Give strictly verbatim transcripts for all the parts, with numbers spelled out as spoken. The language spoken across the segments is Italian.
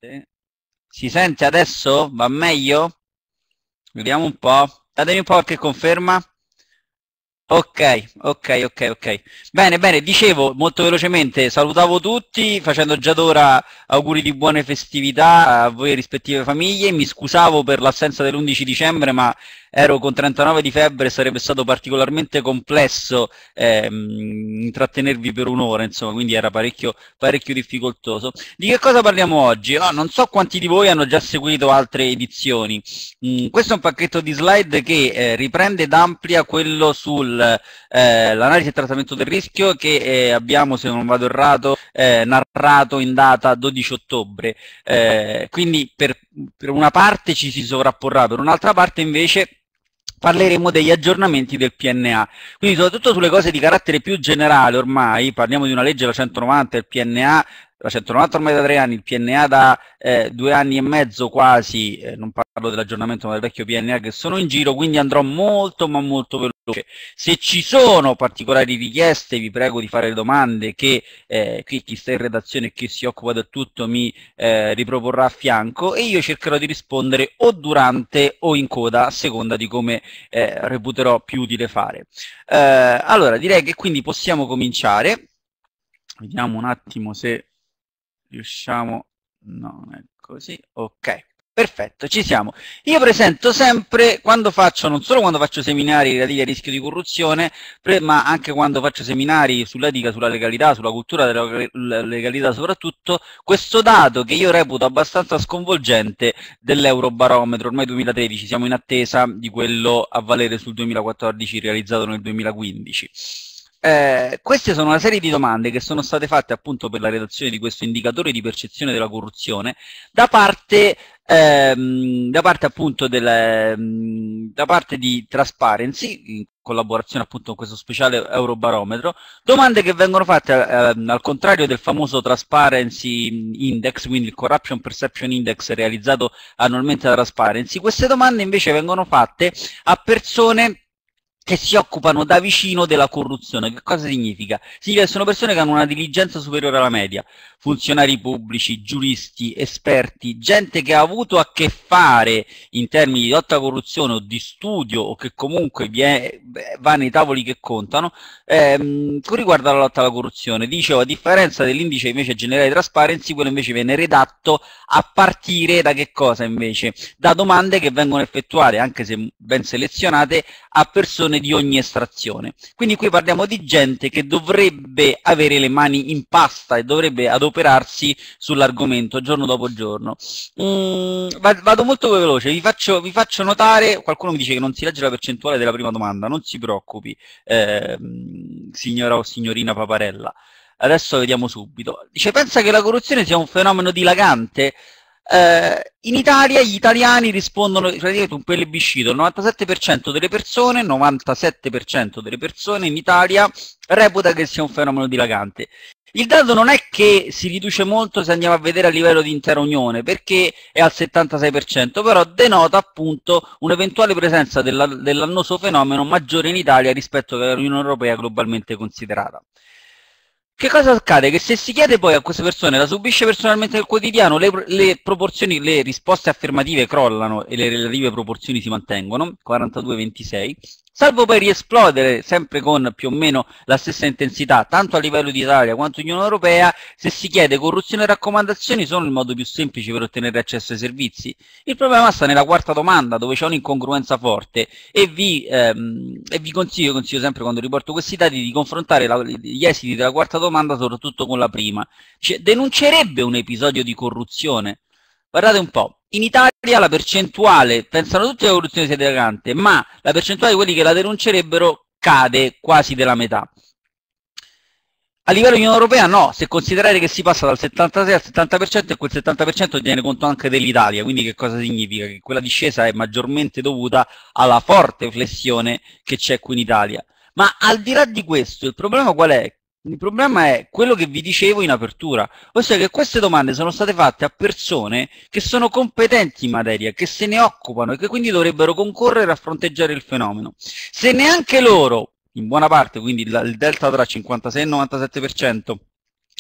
Si sente adesso? Va meglio? Vediamo un po'. Datemi un po' qualche conferma. Ok, ok, ok, ok. Bene, bene, dicevo molto velocemente, salutavo tutti facendo già d'ora auguri di buone festività a voi e rispettive famiglie, mi scusavo per l'assenza dell'undici dicembre, ma ero con trentanove di febbre e sarebbe stato particolarmente complesso ehm, intrattenervi per un'ora, insomma, quindi era parecchio, parecchio difficoltoso. Di che cosa parliamo oggi? Oh, non so quanti di voi hanno già seguito altre edizioni. Mm, questo è un pacchetto di slide che eh, riprende ed amplia quello sull'analisi eh, e trattamento del rischio che eh, abbiamo, se non vado errato, eh, narrato in data dodici ottobre. Eh, quindi per, per una parte ci si sovrapporrà, per un'altra parte invece parleremo degli aggiornamenti del P N A, quindi soprattutto sulle cose di carattere più generale ormai, parliamo di una legge, la centonovanta, il P N A, la centonovanta ormai da tre anni, il P N A da eh, due anni e mezzo quasi, eh, non parlo dell'aggiornamento ma del vecchio P N A che sono in giro, quindi andrò molto ma molto veloce. Se ci sono particolari richieste vi prego di fare domande che eh, qui chi sta in redazione e chi si occupa del tutto mi eh, riproporrà a fianco e io cercherò di rispondere o durante o in coda a seconda di come eh, reputerò più utile fare. Eh, allora direi che quindi possiamo cominciare. Vediamo un attimo se riusciamo. No, non è così. Ok. Perfetto, ci siamo. Io presento sempre, quando faccio, non solo quando faccio seminari relativi al rischio di corruzione, ma anche quando faccio seminari sull'etica, sulla legalità, sulla cultura della legalità soprattutto, questo dato che io reputo abbastanza sconvolgente dell'Eurobarometro, ormai duemilatredici, siamo in attesa di quello a valere sul duemilaquattordici realizzato nel duemilaquindici. Eh, queste sono una serie di domande che sono state fatte appunto per la redazione di questo indicatore di percezione della corruzione da parte, ehm, da parte appunto del, ehm, da parte di Transparency, in collaborazione appunto con questo speciale Eurobarometro, domande che vengono fatte ehm, al contrario del famoso Transparency Index, quindi il Corruption Perception Index realizzato annualmente da Transparency. Queste domande invece vengono fatte a persone che si occupano da vicino della corruzione. Che cosa significa? Significa che sono persone che hanno una diligenza superiore alla media, funzionari pubblici, giuristi, esperti, gente che ha avuto a che fare in termini di lotta alla corruzione o di studio o che comunque va nei tavoli che contano ehm, con riguardo alla lotta alla corruzione. Dicevo, a differenza dell'indice invece generale di Transparency, quello invece viene redatto a partire da che cosa invece? Da domande che vengono effettuate, anche se ben selezionate, a persone di ogni estrazione. Quindi qui parliamo di gente che dovrebbe avere le mani in pasta e dovrebbe adoperarsi sull'argomento giorno dopo giorno. Mm, vado molto veloce, vi faccio, vi faccio notare, qualcuno mi dice che non si legge la percentuale della prima domanda, non si preoccupi, eh, signora o signorina Paparella. Adesso vediamo subito. Dice, pensa che la corruzione sia un fenomeno dilagante? Eh, in Italia gli italiani rispondono praticamente un plebiscito, il novantasette per cento delle persone, novantasette per cento delle persone in Italia reputa che sia un fenomeno dilagante. Il dato non è che si riduce molto se andiamo a vedere a livello di intera Unione, perché è al settantasei per cento, però denota appunto un'eventuale presenza della, dell'annoso fenomeno maggiore in Italia rispetto all'Unione Europea globalmente considerata. Che cosa accade? Che se si chiede poi a queste persone, la subisce personalmente nel quotidiano, le, le proporzioni, le risposte affermative crollano e le relative proporzioni si mantengono, quarantadue ventisei, salvo poi riesplodere sempre con più o meno la stessa intensità, tanto a livello di Italia quanto Unione Europea, se si chiede corruzione e raccomandazioni sono il modo più semplice per ottenere accesso ai servizi. Il problema sta nella quarta domanda, dove c'è un'incongruenza forte, e vi, ehm, e vi consiglio, consiglio sempre quando riporto questi dati di confrontare la, gli esiti della quarta domanda soprattutto con la prima. Cioè, denuncerebbe un episodio di corruzione? Guardate un po', in Italia la percentuale, pensano tutti che la corruzione sia dilagante, ma la percentuale di quelli che la denuncerebbero cade quasi della metà. A livello di Unione Europea no, se considerate che si passa dal settantasei al settanta per cento e quel settanta per cento tiene conto anche dell'Italia, quindi che cosa significa? Che quella discesa è maggiormente dovuta alla forte flessione che c'è qui in Italia. Ma al di là di questo, il problema qual è? Il problema è quello che vi dicevo in apertura, ossia che queste domande sono state fatte a persone che sono competenti in materia, che se ne occupano e che quindi dovrebbero concorrere a fronteggiare il fenomeno. Se neanche loro, in buona parte, quindi il delta tra cinquantasei e novantasette per cento,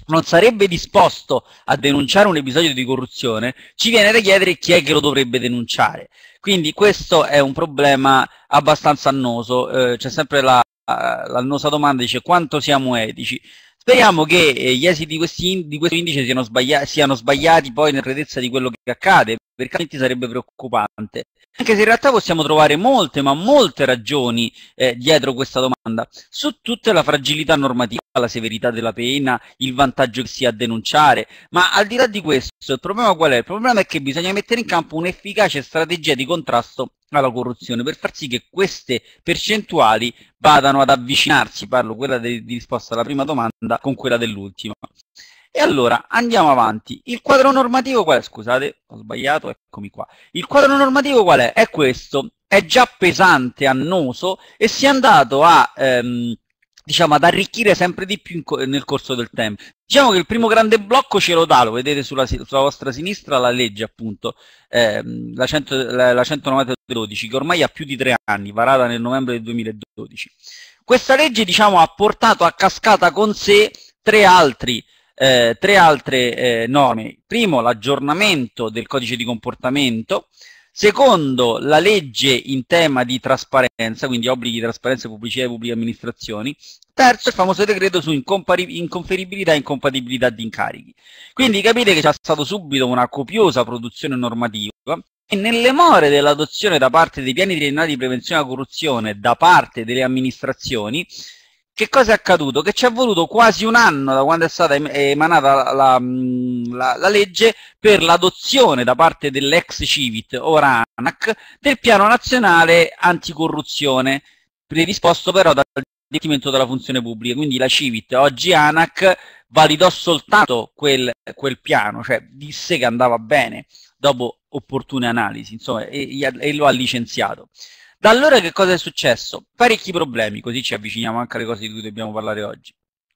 non sarebbe disposto a denunciare un episodio di corruzione, ci viene da chiedere chi è che lo dovrebbe denunciare. Quindi questo è un problema abbastanza annoso, eh, c'è sempre la, l'annosa domanda, dice quanto siamo etici. Speriamo che eh, gli esiti di, questi, di questo indice siano, sbaglia siano sbagliati poi nell'esattezza di quello che accade, perché altrimenti sarebbe preoccupante. Anche se in realtà possiamo trovare molte, ma molte ragioni eh, dietro questa domanda, su tutte la fragilità normativa, la severità della pena, il vantaggio che si ha a denunciare, ma al di là di questo il problema qual è? Il problema è che bisogna mettere in campo un'efficace strategia di contrasto alla corruzione per far sì che queste percentuali vadano ad avvicinarsi, parlo quella di, di risposta alla prima domanda con quella dell'ultima. E allora andiamo avanti. Il quadro normativo qual è? Scusate, ho sbagliato, eccomi qua. Il quadro normativo qual è? È questo. È già pesante, annoso e si è andato a, ehm, diciamo, ad arricchire sempre di più co nel corso del tempo. Diciamo che il primo grande blocco ce lo dà, lo vedete sulla, sulla vostra sinistra, la legge appunto, ehm, la, cento, la, la centonovantadodici, che ormai ha più di tre anni, varata nel novembre del duemiladodici. Questa legge, diciamo, ha portato a cascata con sé tre altri Eh, tre altre eh, norme. Primo, l'aggiornamento del codice di comportamento. Secondo, la legge in tema di trasparenza, quindi obblighi di trasparenza e pubblicità delle pubbliche amministrazioni. Terzo, il famoso decreto su inconferibilità e incompatibilità di incarichi. Quindi capite che c'è stata subito una copiosa produzione normativa e nelle more dell'adozione da parte dei piani triennali di prevenzione della corruzione da parte delle amministrazioni, che cosa è accaduto? Che ci è voluto quasi un anno da quando è stata emanata la, la, la, la legge per l'adozione da parte dell'ex Civit, ora ANAC, del piano nazionale anticorruzione, predisposto però dal Dipartimento della Funzione Pubblica. Quindi la Civit, oggi ANAC, validò soltanto quel, quel piano, cioè disse che andava bene dopo opportune analisi, insomma, e, e lo ha licenziato. Da allora che cosa è successo? Parecchi problemi, così ci avviciniamo anche alle cose di cui dobbiamo parlare oggi.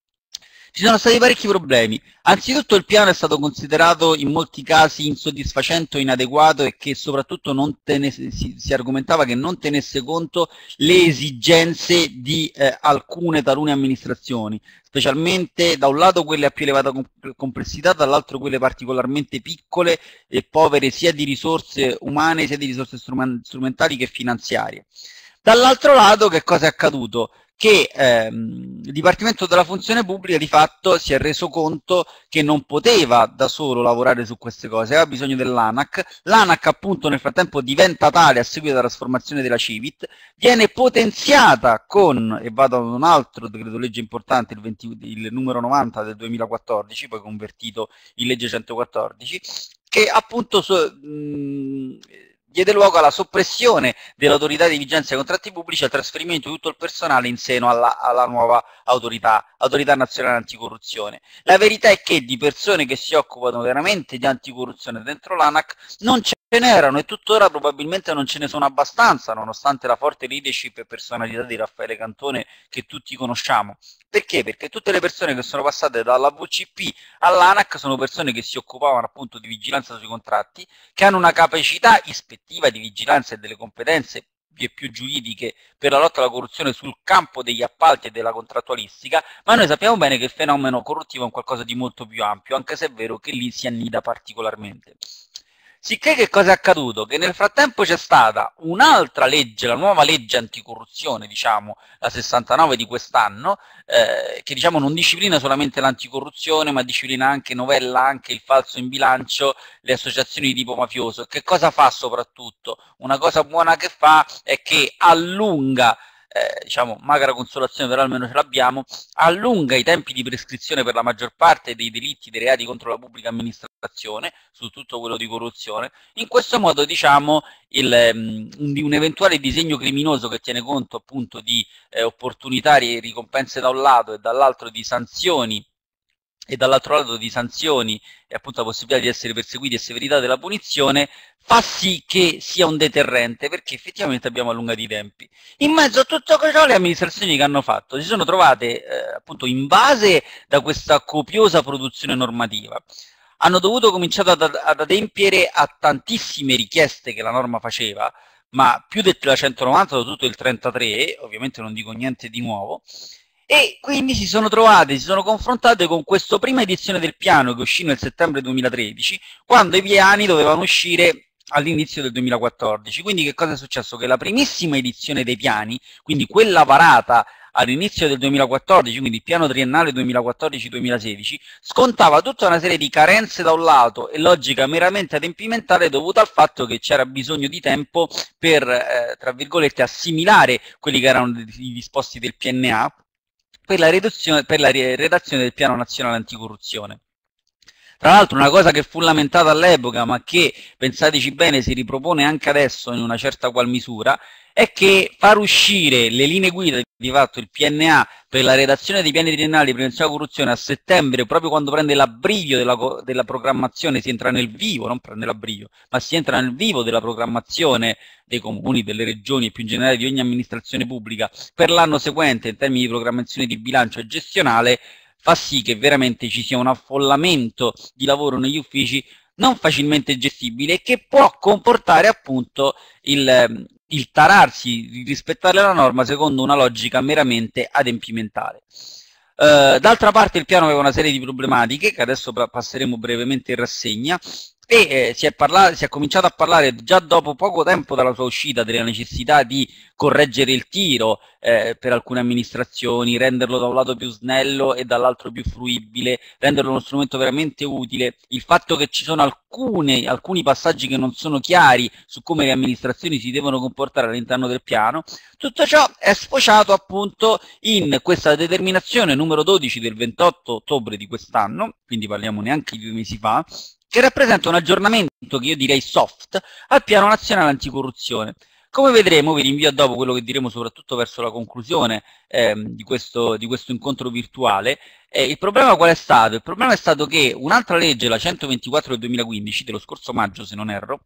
Ci sono stati parecchi problemi. Anzitutto il piano è stato considerato in molti casi insoddisfacente o inadeguato e che soprattutto non tenesse, si, si argomentava che non tenesse conto le esigenze di eh, alcune talune amministrazioni, specialmente da un lato quelle a più elevata complessità, dall'altro quelle particolarmente piccole e povere sia di risorse umane sia di risorse strumentali che finanziarie. Dall'altro lato che cosa è accaduto? Che ehm, il Dipartimento della Funzione Pubblica di fatto si è reso conto che non poteva da solo lavorare su queste cose, aveva bisogno dell'ANAC. L'ANAC appunto nel frattempo diventa tale a seguito della trasformazione della Civit, viene potenziata con, e vado ad un altro decreto legge importante, il, venti, il numero novanta del duemilaquattordici, poi convertito in legge centoquattordici, che appunto so, mh, diede luogo alla soppressione dell'autorità di vigilanza dei contratti pubblici e al trasferimento di tutto il personale in seno alla, alla nuova autorità, autorità nazionale anticorruzione. La verità è che di persone che si occupano veramente di anticorruzione dentro l'ANAC non ce n'erano e tuttora probabilmente non ce ne sono abbastanza, nonostante la forte leadership e personalità di Raffaele Cantone che tutti conosciamo. Perché? Perché tutte le persone che sono passate dalla V C P all'ANAC sono persone che si occupavano appunto di vigilanza sui contratti, che hanno una capacità ispettiva di vigilanza e delle competenze e più giuridiche per la lotta alla corruzione sul campo degli appalti e della contrattualistica, ma noi sappiamo bene che il fenomeno corruttivo è un qualcosa di molto più ampio, anche se è vero che lì si annida particolarmente. Sicché che cosa è accaduto? Che nel frattempo c'è stata un'altra legge, la nuova legge anticorruzione, diciamo, la sessantanove di quest'anno, eh, che diciamo non disciplina solamente l'anticorruzione, ma disciplina anche, novella anche il falso in bilancio, le associazioni di tipo mafioso. E che cosa fa soprattutto? Una cosa buona che fa è che allunga, Eh, diciamo, magra consolazione, però almeno ce l'abbiamo, allunga i tempi di prescrizione per la maggior parte dei delitti, dei reati contro la pubblica amministrazione, su tutto quello di corruzione. In questo modo, diciamo, il, um, un eventuale disegno criminoso che tiene conto appunto di eh, opportunità e ricompense da un lato e dall'altro di sanzioni e dall'altro lato di sanzioni e appunto la possibilità di essere perseguiti e severità della punizione, fa sì che sia un deterrente, perché effettivamente abbiamo allungato i tempi. In mezzo a tutto ciò le amministrazioni che hanno fatto si sono trovate eh, appunto invase da questa copiosa produzione normativa. Hanno dovuto cominciare ad, ad adempiere a tantissime richieste che la norma faceva, ma più della centonovanta, soprattutto il trentatré, ovviamente non dico niente di nuovo, e quindi si sono trovate, si sono confrontate con questa prima edizione del piano che uscì nel settembre duemilatredici, quando i piani dovevano uscire all'inizio del duemilaquattordici. Quindi che cosa è successo? Che la primissima edizione dei piani, quindi quella varata all'inizio del duemilaquattordici, quindi il piano triennale duemilaquattordici duemilasedici, scontava tutta una serie di carenze da un lato e logica meramente adempimentale dovuta al fatto che c'era bisogno di tempo per, eh, tra virgolette, assimilare quelli che erano i disposti del P N A per la, per la redazione del piano nazionale anticorruzione. Tra l'altro una cosa che fu lamentata all'epoca, ma che, pensateci bene, si ripropone anche adesso in una certa qual misura, è che far uscire le linee guida, di fatto il P N A, per la redazione dei piani triennali di prevenzione della corruzione a settembre, proprio quando prende l'abbrivio della, della programmazione, si entra nel vivo, non prende l'abbrivio, ma si entra nel vivo della programmazione dei comuni, delle regioni e più in generale di ogni amministrazione pubblica per l'anno seguente in termini di programmazione di bilancio e gestionale, fa sì che veramente ci sia un affollamento di lavoro negli uffici non facilmente gestibile e che può comportare appunto il, il tararsi di rispettare la norma secondo una logica meramente adempimentale. Uh, d'altra parte il piano aveva una serie di problematiche che adesso passeremo brevemente in rassegna e eh, si, è parlato, si è cominciato a parlare già dopo poco tempo dalla sua uscita della necessità di correggere il tiro eh, per alcune amministrazioni, renderlo da un lato più snello e dall'altro più fruibile, renderlo uno strumento veramente utile, il fatto che ci sono alcune, alcuni passaggi che non sono chiari su come le amministrazioni si devono comportare all'interno del piano, tutto ciò è sfociato appunto in questa determinazione numero dodici del ventotto ottobre di quest'anno, quindi parliamo neanche di due mesi fa, che rappresenta un aggiornamento che io direi soft al piano nazionale anticorruzione. Come vedremo, vi rinvio a dopo quello che diremo soprattutto verso la conclusione eh, di, questo, di questo incontro virtuale. Eh, il problema qual è stato? Il problema è stato che un'altra legge, la centoventiquattro del duemilaquindici, dello scorso maggio se non erro,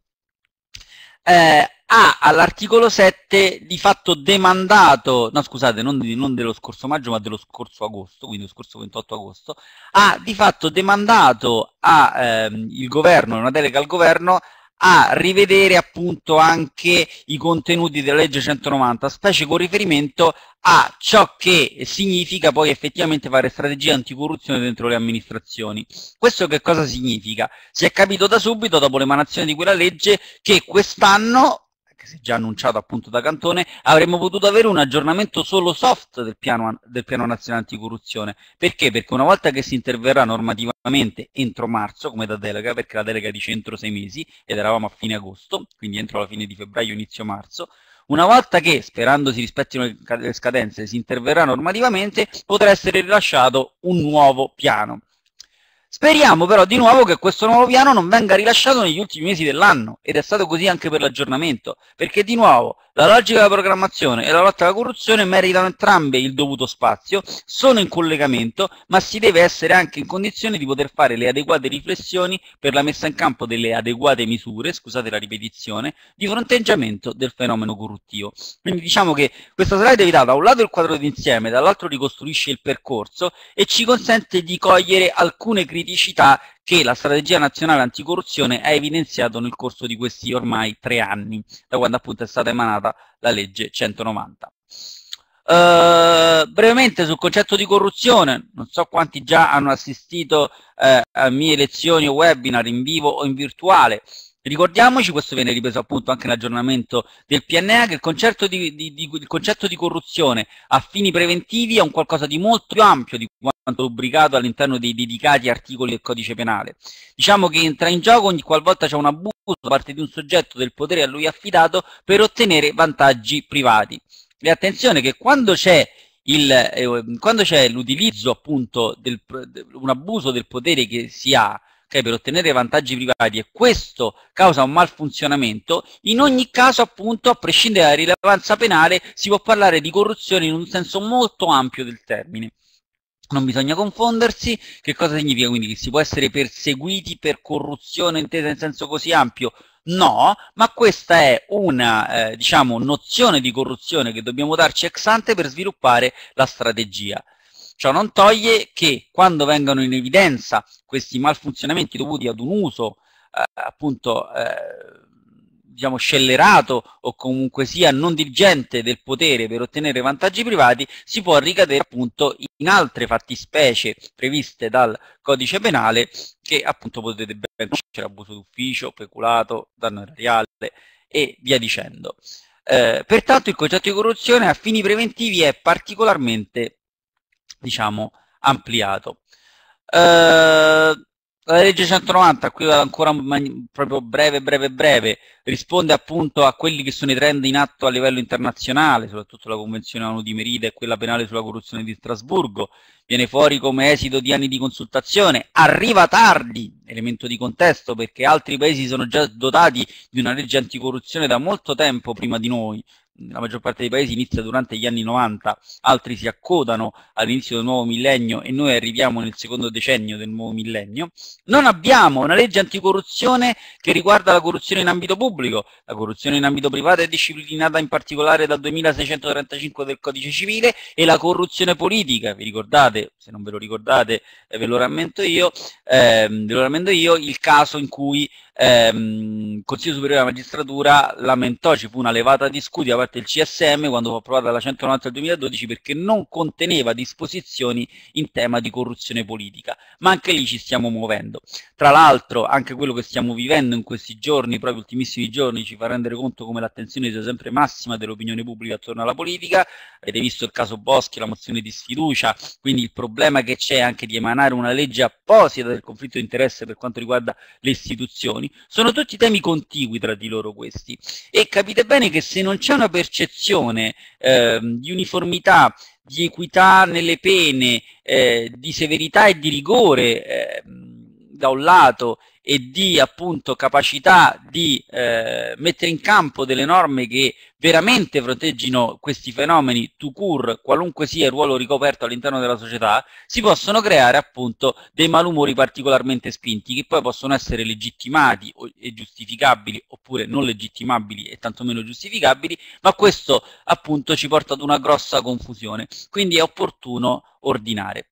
eh, ha all'articolo sette di fatto demandato, no scusate, non, di, non dello scorso maggio ma dello scorso agosto, quindi lo scorso ventotto agosto, ha di fatto demandato al ehm, governo, una delega al governo, a rivedere appunto anche i contenuti della legge centonovanta, specie con riferimento a ciò che significa poi effettivamente fare strategia anticorruzione dentro le amministrazioni. Questo che cosa significa? Si è capito da subito, dopo l'emanazione di quella legge, che quest'anno, che si è già annunciato appunto da Cantone, avremmo potuto avere un aggiornamento solo soft del piano, del piano nazionale anticorruzione. Perché? Perché una volta che si interverrà normativamente entro marzo, come da delega, perché la delega dice entro sei mesi, ed eravamo a fine agosto, quindi entro la fine di febbraio, inizio marzo, una volta che, sperando si rispettino le scadenze, si interverrà normativamente, potrà essere rilasciato un nuovo piano. Speriamo però di nuovo che questo nuovo piano non venga rilasciato negli ultimi mesi dell'anno, ed è stato così anche per l'aggiornamento, perché di nuovo la logica della programmazione e la lotta alla corruzione meritano entrambe il dovuto spazio, sono in collegamento, ma si deve essere anche in condizione di poter fare le adeguate riflessioni per la messa in campo delle adeguate misure, scusate la ripetizione, di fronteggiamento del fenomeno corruttivo. Quindi diciamo che questa slide vi dà da un lato il quadro d'insieme, dall'altro ricostruisce il percorso e ci consente di cogliere alcune criticità che la strategia nazionale anticorruzione ha evidenziato nel corso di questi ormai tre anni, da quando appunto è stata emanata la legge centonovanta. Uh, brevemente sul concetto di corruzione, non so quanti già hanno assistito uh, a mie lezioni o webinar in vivo o in virtuale. Ricordiamoci, questo viene ripreso appunto anche nell'aggiornamento del P N A, che il concetto di, di, di, il concetto di corruzione a fini preventivi è un qualcosa di molto più ampio di quanto rubricato all'interno dei dedicati articoli del codice penale. Diciamo che entra in gioco ogni qualvolta c'è un abuso da parte di un soggetto del potere a lui affidato per ottenere vantaggi privati. E attenzione che quando c'è eh, quando c'è l'utilizzo appunto del un abuso del potere che si ha Okay, per ottenere vantaggi privati e questo causa un malfunzionamento, in ogni caso appunto a prescindere dalla rilevanza penale si può parlare di corruzione in un senso molto ampio del termine. Non bisogna confondersi. Che cosa significa quindi? Che si può essere perseguiti per corruzione intesa in senso così ampio? No, ma questa è una eh, diciamo, nozione di corruzione che dobbiamo darci ex ante per sviluppare la strategia. Ciò non toglie che quando vengono in evidenza questi malfunzionamenti dovuti ad un uso eh, appunto eh, diciamo, scellerato o comunque sia non dirigente del potere per ottenere vantaggi privati, si può ricadere appunto in altre fattispecie previste dal codice penale che appunto potete ben conoscere: abuso d'ufficio, peculato, danno erariale e via dicendo. Eh, pertanto il concetto di corruzione a fini preventivi è particolarmente, diciamo, ampliato. Eh, la legge centonovanta, qui ancora proprio breve breve breve, risponde appunto a quelli che sono i trend in atto a livello internazionale, soprattutto la Convenzione ONU di Merida e quella penale sulla corruzione di Strasburgo. Viene fuori come esito di anni di consultazione, arriva tardi, elemento di contesto, perché altri paesi sono già dotati di una legge anticorruzione da molto tempo prima di noi. La maggior parte dei paesi inizia durante gli anni novanta, altri si accodano all'inizio del nuovo millennio e noi arriviamo nel secondo decennio del nuovo millennio. Non abbiamo una legge anticorruzione che riguarda la corruzione in ambito pubblico. La corruzione in ambito privato è disciplinata in particolare dal duemilaseicentotrentacinque del Codice Civile, e la corruzione politica, vi ricordate? Se non ve lo ricordate eh, ve lo rammento io, ehm, ve lo rammento io, il caso in cui ehm, Consiglio Superiore della Magistratura lamentò, ci fu una levata di scudi da parte del C S M quando fu approvata la centonovanta del duemiladodici, perché non conteneva disposizioni in tema di corruzione politica. Ma anche lì ci stiamo muovendo. Tra l'altro anche quello che stiamo vivendo in questi giorni, proprio ultimissimi giorni, ci fa rendere conto come l'attenzione sia sempre massima dell'opinione pubblica attorno alla politica. Avete visto il caso Boschi, la mozione di sfiducia, quindi il problema che c'è anche di emanare una legge apposita del conflitto di interesse per quanto riguarda le istituzioni. Sono tutti temi contigui tra di loro questi, e capite bene che se non c'è una percezione eh, di uniformità, di equità nelle pene, eh, di severità e di rigore eh, da un lato, e di appunto capacità di eh, mettere in campo delle norme che veramente proteggino questi fenomeni tout court, qualunque sia il ruolo ricoperto all'interno della società, si possono creare appunto dei malumori particolarmente spinti, che poi possono essere legittimati e giustificabili, oppure non legittimabili e tantomeno giustificabili, ma questo appunto ci porta ad una grossa confusione. Quindi è opportuno ordinare.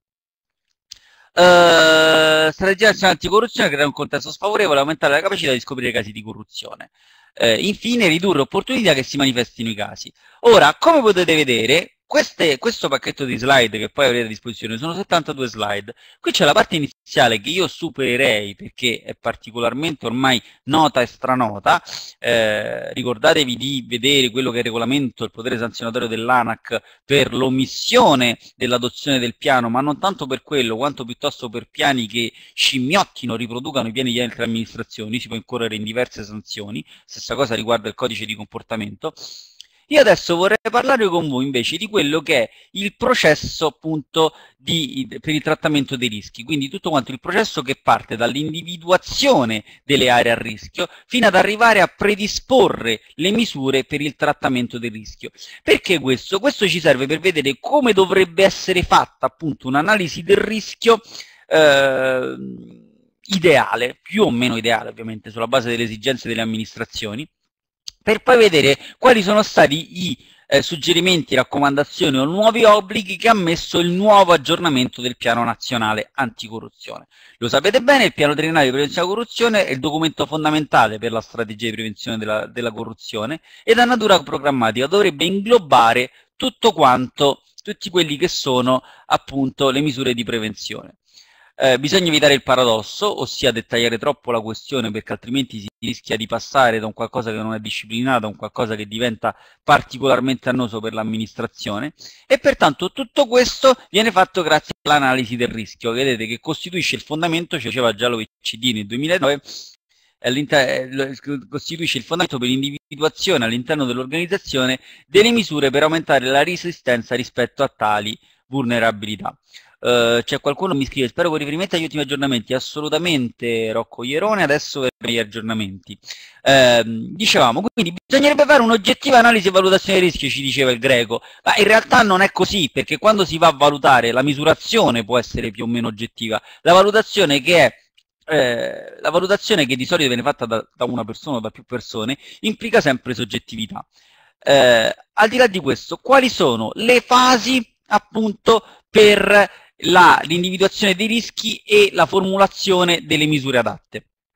Uh, strategia nazionale anticorruzione: creare un contesto sfavorevole, aumentare la capacità di scoprire casi di corruzione. Uh, infine, ridurre opportunità che si manifestino i casi. Ora, come potete vedere, queste, questo pacchetto di slide che poi avrete a disposizione sono settantadue slide. Qui c'è la parte iniziale che io supererei perché è particolarmente ormai nota e stranota. Eh, ricordatevi di vedere quello che è il regolamento, il potere sanzionatorio dell'ANAC per l'omissione dell'adozione del piano, ma non tanto per quello quanto piuttosto per piani che scimmiottino, riproducano i piani di altre amministrazioni. Si può incorrere in diverse sanzioni. Stessa cosa riguarda il codice di comportamento. Io adesso vorrei parlare con voi invece di quello che è il processo appunto di, per il trattamento dei rischi, quindi tutto quanto il processo che parte dall'individuazione delle aree a rischio fino ad arrivare a predisporre le misure per il trattamento del rischio. Perché questo? Questo ci serve per vedere come dovrebbe essere fatta appunto un'analisi del rischio eh, ideale, più o meno ideale ovviamente, sulla base delle esigenze delle amministrazioni, per poi vedere quali sono stati i eh, suggerimenti, raccomandazioni o nuovi obblighi che ha messo il nuovo aggiornamento del Piano Nazionale Anticorruzione. Lo sapete bene, il Piano Triennale di Prevenzione della Corruzione è il documento fondamentale per la strategia di prevenzione della, della corruzione, ed ha natura programmatica, dovrebbe inglobare tutto quanto, tutti quelli che sono appunto le misure di prevenzione. Eh, bisogna evitare il paradosso, ossia dettagliare troppo la questione, perché altrimenti si rischia di passare da un qualcosa che non è disciplinato a un qualcosa che diventa particolarmente annoso per l'amministrazione, e pertanto tutto questo viene fatto grazie all'analisi del rischio, vedete, che costituisce il fondamento, ci diceva già l'O E C D nel duemilanove, costituisce il fondamento per l'individuazione all'interno dell'organizzazione delle misure per aumentare la resistenza rispetto a tali vulnerabilità. Uh, c'è qualcuno che mi scrive: spero con riferimento agli ultimi aggiornamenti. Assolutamente, Rocco Ierone, adesso per gli aggiornamenti. Uh, dicevamo, quindi bisognerebbe fare un'oggettiva analisi e valutazione dei rischi, ci diceva il Greco, ma in realtà non è così, perché quando si va a valutare, la misurazione può essere più o meno oggettiva, la valutazione che è Eh, la valutazione, che di solito viene fatta da, da una persona o da più persone, implica sempre soggettività. Eh, al di là di questo, quali sono le fasi appunto per l'individuazione dei rischi e la formulazione delle misure adatte?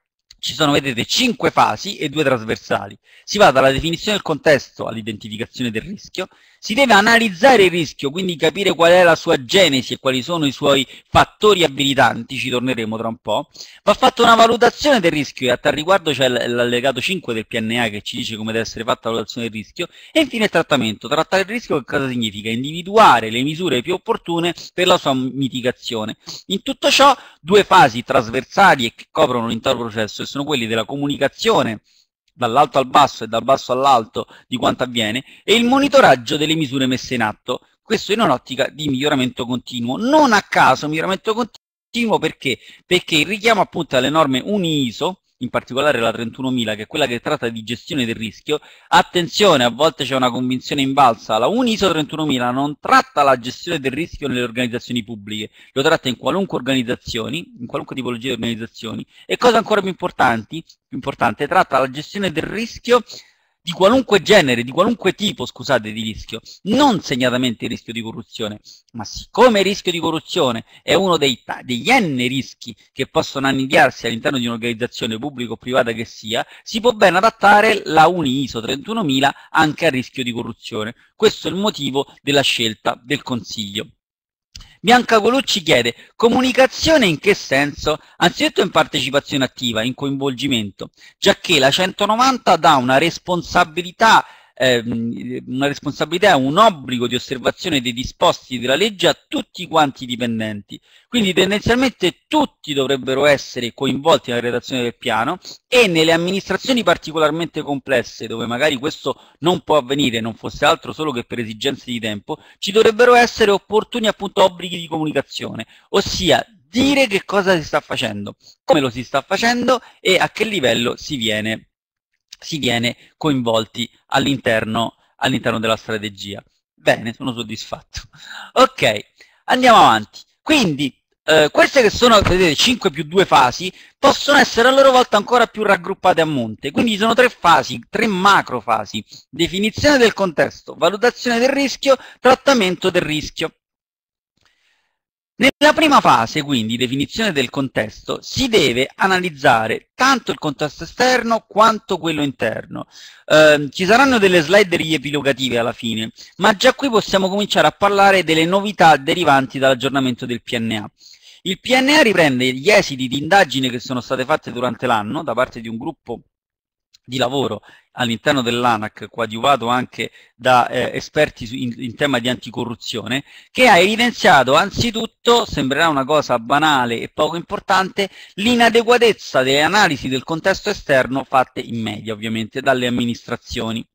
ci sono, vedete, cinque fasi e due trasversali. Si va dalla definizione del contesto all'identificazione del rischio, si deve analizzare il rischio, quindi capire qual è la sua genesi e quali sono i suoi fattori abilitanti, ci torneremo tra un po'. Va fatta una valutazione del rischio e a tal riguardo c'è l'allegato cinque del P N A che ci dice come deve essere fatta la valutazione del rischio. E infine il trattamento. Trattare il rischio che cosa significa? Individuare le misure più opportune per la sua mitigazione. In tutto ciò, due fasi trasversali e che coprono l'intero processo e sono quelli della comunicazione dall'alto al basso e dal basso all'alto di quanto avviene, e il monitoraggio delle misure messe in atto. Questo in un'ottica di miglioramento continuo. Non a caso miglioramento continuo perché? Perché il richiamo appunto alle norme UNI I S O, in particolare la trentunomila, che è quella che tratta di gestione del rischio. Attenzione, a volte c'è una convinzione invalsa, la UNI I S O trentunomila non tratta la gestione del rischio nelle organizzazioni pubbliche, lo tratta in qualunque organizzazioni, in qualunque tipologia di organizzazioni, e cosa ancora più importanti, più importante, tratta la gestione del rischio di qualunque genere, di qualunque tipo, scusate, di rischio, non segnatamente il rischio di corruzione, ma siccome il rischio di corruzione è uno dei, degli n rischi che possono annidriarsi all'interno di un'organizzazione pubblica o privata che sia, si può ben adattare la UNI I S O trentunomila anche al rischio di corruzione. Questo è il motivo della scelta del Consiglio. Bianca Colucci chiede: comunicazione in che senso? Anzitutto in partecipazione attiva, in coinvolgimento, giacché la centonovanta dà una responsabilità, ehm, una responsabilità e un obbligo di osservazione dei disposti della legge a tutti quanti i dipendenti. Quindi tendenzialmente tutti dovrebbero essere coinvolti nella redazione del piano, e nelle amministrazioni particolarmente complesse, dove magari questo non può avvenire, non fosse altro solo che per esigenze di tempo, ci dovrebbero essere opportuni appunto obblighi di comunicazione, ossia dire che cosa si sta facendo, come lo si sta facendo e a che livello si viene, si viene coinvolti all'interno all'interno della strategia. Bene, sono soddisfatto. Ok, andiamo avanti. Quindi, eh, queste che sono, vedete, cinque più due fasi, possono essere a loro volta ancora più raggruppate a monte. Quindi ci sono tre fasi, tre macro fasi: definizione del contesto, valutazione del rischio, trattamento del rischio. Nella prima fase, quindi, definizione del contesto, si deve analizzare tanto il contesto esterno quanto quello interno. Eh, ci saranno delle slide riepilogative alla fine, ma già qui possiamo cominciare a parlare delle novità derivanti dall'aggiornamento del P N A. Il P N A riprende gli esiti di indagini che sono state fatte durante l'anno da parte di un gruppo di lavoro all'interno dell'ANAC, coadiuvato anche da eh, esperti su, in, in tema di anticorruzione, che ha evidenziato anzitutto, sembrerà una cosa banale e poco importante, l'inadeguatezza delle analisi del contesto esterno fatte in media, ovviamente, dalle amministrazioni.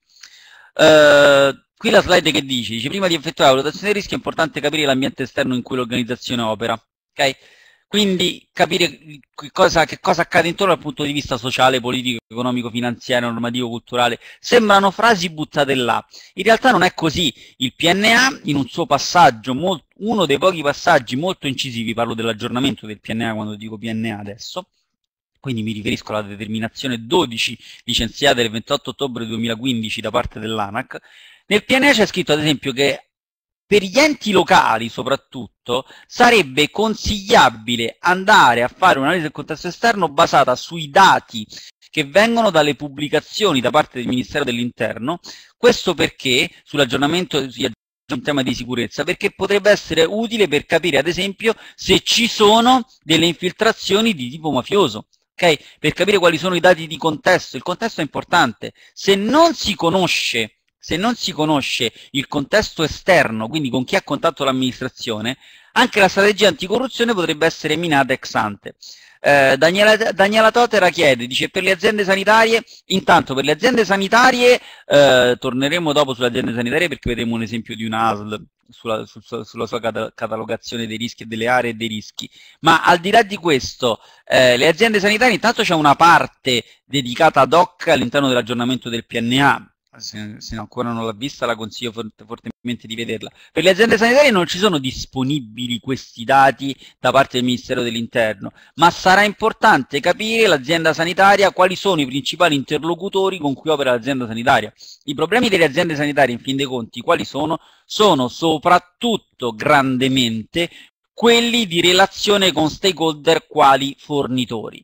Uh, qui la slide che dice, dice prima di effettuare la valutazione dei rischi è importante capire l'ambiente esterno in cui l'organizzazione opera. Okay? Quindi capire che cosa, che cosa accade intorno dal punto di vista sociale, politico, economico, finanziario, normativo, culturale. Sembrano frasi buttate là. In realtà non è così. Il P N A, in un suo passaggio, molto, uno dei pochi passaggi molto incisivi, parlo dell'aggiornamento del P N A quando dico P N A adesso, quindi mi riferisco alla determinazione dodici licenziata il ventotto ottobre duemilaquindici da parte dell'ANAC. Nel P N A c'è scritto ad esempio che per gli enti locali soprattutto sarebbe consigliabile andare a fare un'analisi del contesto esterno basata sui dati che vengono dalle pubblicazioni da parte del Ministero dell'Interno. Questo perché, sull'aggiornamento in tema di sicurezza, perché potrebbe essere utile per capire ad esempio se ci sono delle infiltrazioni di tipo mafioso. Okay? Per capire quali sono i dati di contesto. Il contesto è importante. Se non si conosce Se non si conosce il contesto esterno, quindi con chi ha contatto l'amministrazione, anche la strategia anticorruzione potrebbe essere minata ex ante. Eh, Daniela, Daniela Totera chiede, dice, per le aziende sanitarie, intanto per le aziende sanitarie, eh, torneremo dopo sulle aziende sanitarie perché vedremo un esempio di una A S L sulla, su, sulla sua catalogazione dei rischi e delle aree e dei rischi, ma al di là di questo, eh, le aziende sanitarie, intanto c'è una parte dedicata ad hoc all'interno dell'aggiornamento del P N A, se, se ancora non l'ha vista la consiglio forte, fortemente di vederla. Per le aziende sanitarie non ci sono disponibili questi dati da parte del Ministero dell'Interno, ma sarà importante capire l'azienda sanitaria quali sono i principali interlocutori con cui opera l'azienda sanitaria. I problemi delle aziende sanitarie, in fin dei conti, quali sono? Sono soprattutto grandemente quelli di relazione con stakeholder quali fornitori.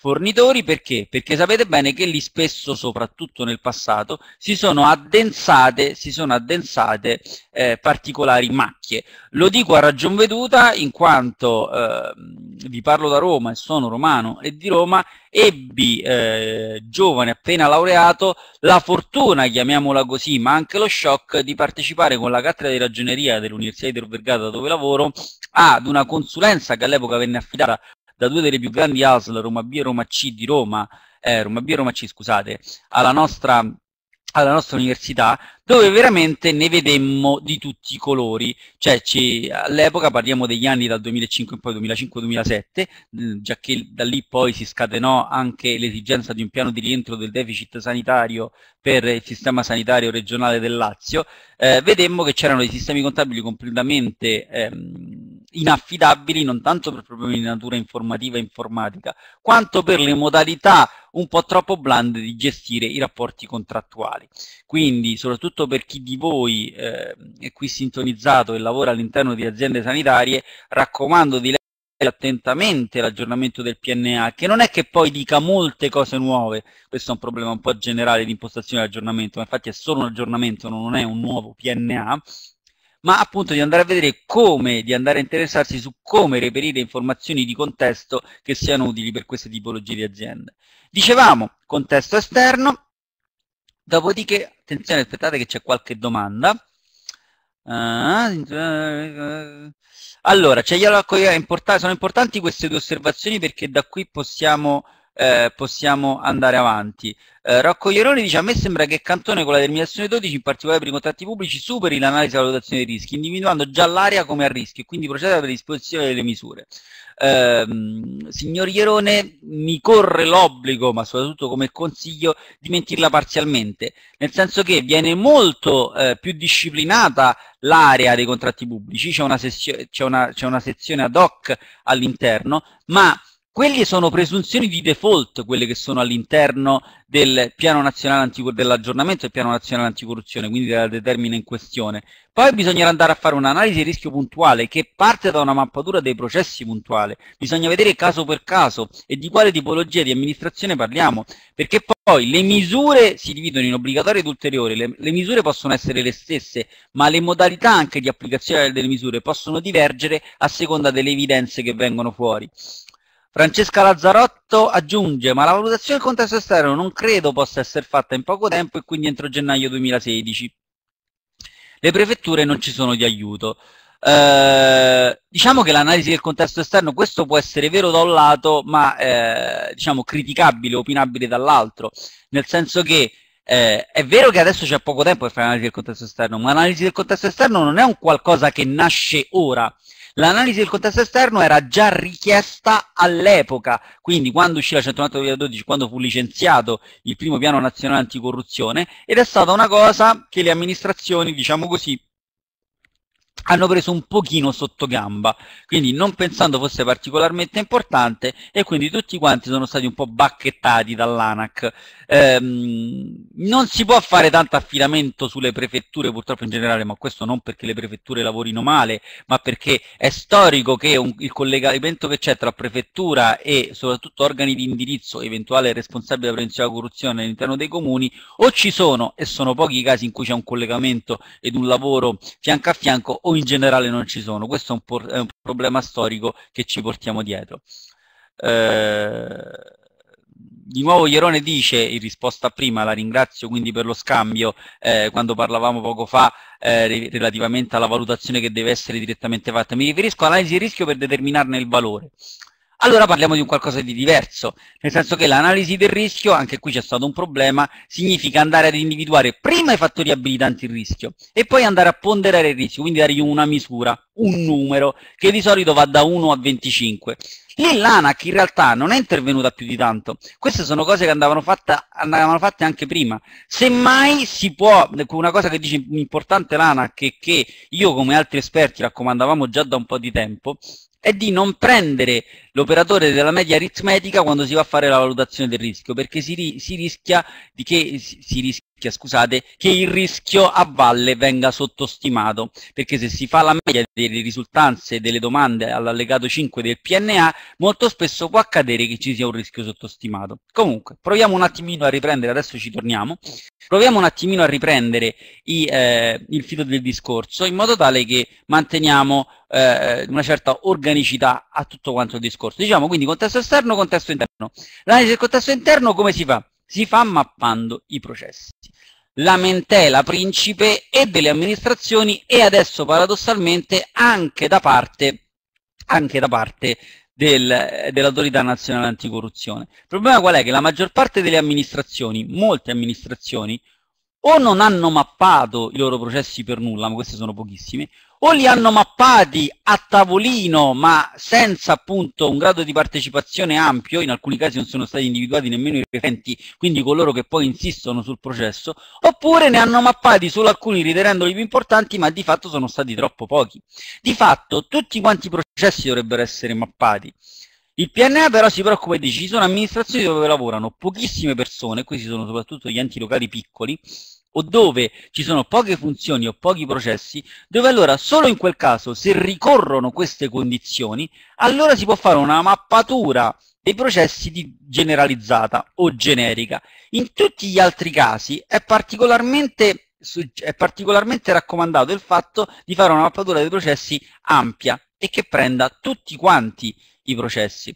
fornitori. Perché? Perché sapete bene che lì spesso, soprattutto nel passato, si sono addensate, si sono addensate eh, particolari macchie. Lo dico a ragion veduta in quanto eh, vi parlo da Roma e sono romano e di Roma, ebbi eh, giovane appena laureato la fortuna, chiamiamola così, ma anche lo shock di partecipare con la cattedra di ragioneria dell'Università di Tor Vergata dove lavoro ad una consulenza che all'epoca venne affidata da due delle più grandi A S L, Roma B e Roma C di Roma, eh, Roma B e Roma C, scusate, alla nostra, alla nostra università, dove veramente ne vedemmo di tutti i colori. Cioè, all'epoca parliamo degli anni dal duemilacinque in poi, duemilacinque duemilasette, già che da lì poi si scatenò anche l'esigenza di un piano di rientro del deficit sanitario per il sistema sanitario regionale del Lazio. Eh, vedemmo che c'erano dei sistemi contabili completamente ehm, inaffidabili, non tanto per problemi di natura informativa e informatica, quanto per le modalità un po' troppo blande di gestire i rapporti contrattuali. Quindi, soprattutto per chi di voi eh, è qui sintonizzato e lavora all'interno di aziende sanitarie, raccomando di leggere attentamente l'aggiornamento del P N A, che non è che poi dica molte cose nuove. Questo è un problema un po' generale di impostazione dell'aggiornamento, ma infatti è solo un aggiornamento, non è un nuovo P N A, ma appunto di andare a vedere come, di andare a interessarsi su come reperire informazioni di contesto che siano utili per queste tipologie di aziende. Dicevamo, contesto esterno, dopodiché, attenzione, aspettate che c'è qualche domanda. Allora, cioè io, sono importanti queste due osservazioni perché da qui possiamo, eh, possiamo andare avanti. Eh, Rocco Ieroni dice: a me sembra che Cantone con la determinazione dodici, in particolare per i contratti pubblici, superi l'analisi e la valutazione dei rischi, individuando già l'area come a rischio e quindi procede alla predisposizione delle misure. Eh, signor Ierone, mi corre l'obbligo, ma soprattutto come consiglio, di mentirla parzialmente, nel senso che viene molto eh, più disciplinata l'area dei contratti pubblici, c'è una, una, una sezione ad hoc all'interno, ma quelle sono presunzioni di default, quelle che sono all'interno del piano nazionale dell'aggiornamento del piano nazionale anticorruzione, quindi della determina in questione. Poi bisognerà andare a fare un'analisi di rischio puntuale che parte da una mappatura dei processi puntuale. Bisogna vedere caso per caso e di quale tipologia di amministrazione parliamo, perché poi le misure si dividono in obbligatorie ed ulteriori. Le, le misure possono essere le stesse, ma le modalità anche di applicazione delle misure possono divergere a seconda delle evidenze che vengono fuori. Francesca Lazzarotto aggiunge: ma la valutazione del contesto esterno non credo possa essere fatta in poco tempo e quindi entro gennaio duemilasedici. Le prefetture non ci sono di aiuto. Eh, diciamo che l'analisi del contesto esterno, questo può essere vero da un lato, ma eh, diciamo criticabile, opinabile dall'altro, nel senso che eh, è vero che adesso c'è poco tempo per fare l'analisi del contesto esterno, ma l'analisi del contesto esterno non è un qualcosa che nasce ora. L'analisi del contesto esterno era già richiesta all'epoca, quindi quando uscì la centonovanta duemiladodici, quando fu licenziato il primo piano nazionale anticorruzione, ed è stata una cosa che le amministrazioni, diciamo così, hanno preso un pochino sotto gamba, quindi non pensando fosse particolarmente importante, e quindi tutti quanti sono stati un po' bacchettati dall'ANAC. Ehm, non si può fare tanto affidamento sulle prefetture purtroppo in generale, ma questo non perché le prefetture lavorino male, ma perché è storico che un, il collegamento che c'è tra prefettura e soprattutto organi di indirizzo, eventuale responsabile della prevenzione della corruzione all'interno dei comuni, o ci sono, e sono pochi i casi in cui c'è un collegamento ed un lavoro fianco a fianco, o in generale non ci sono. Questo è un, è un problema storico che ci portiamo dietro. Eh, di nuovo Ierone dice, in risposta a prima, la ringrazio quindi per lo scambio, eh, quando parlavamo poco fa eh, relativamente alla valutazione che deve essere direttamente fatta, mi riferisco all'analisi di rischio per determinarne il valore. Allora parliamo di un qualcosa di diverso, nel senso che l'analisi del rischio, anche qui c'è stato un problema, significa andare ad individuare prima i fattori abilitanti il rischio e poi andare a ponderare il rischio, quindi dargli una misura, un numero, che di solito va da uno a venticinque. Lì l'ANAC in realtà non è intervenuta più di tanto, queste sono cose che andavano, fatta, andavano fatte anche prima. Semmai si può, una cosa che dice importante l'ANAC e che io come altri esperti raccomandavamo già da un po' di tempo, è di non prendere l'operatore della media aritmetica quando si va a fare la valutazione del rischio, perché si, ri si rischia di che si rischia scusate, che il rischio a valle venga sottostimato, perché se si fa la media delle risultanze delle domande all'allegato cinque del P N A, molto spesso può accadere che ci sia un rischio sottostimato. Comunque, proviamo un attimino a riprendere, adesso ci torniamo, proviamo un attimino a riprendere i, eh, il filo del discorso, in modo tale che manteniamo eh, una certa organicità a tutto quanto il discorso. Diciamo quindi contesto esterno, contesto interno. L'analisi del contesto interno come si fa? Si fa mappando i processi. Lamentela principe e delle amministrazioni e adesso paradossalmente anche da parte, anche da parte del, dell'autorità nazionale anticorruzione. Il problema qual è? Che la maggior parte delle amministrazioni, molte amministrazioni, o non hanno mappato i loro processi per nulla, ma queste sono pochissime, o li hanno mappati a tavolino ma senza appunto un grado di partecipazione ampio, in alcuni casi non sono stati individuati nemmeno i referenti, quindi coloro che poi insistono sul processo, oppure ne hanno mappati solo alcuni ritenendoli più importanti ma di fatto sono stati troppo pochi. Di fatto tutti quanti i processi dovrebbero essere mappati. Il P N A però si preoccupa e dice ci sono amministrazioni dove lavorano pochissime persone, questi sono soprattutto gli enti locali piccoli, o dove ci sono poche funzioni o pochi processi, dove allora solo in quel caso, se ricorrono queste condizioni, allora si può fare una mappatura dei processi di generalizzata o generica. In tutti gli altri casi è particolarmente, è particolarmente raccomandato il fatto di fare una mappatura dei processi ampia e che prenda tutti quanti i processi.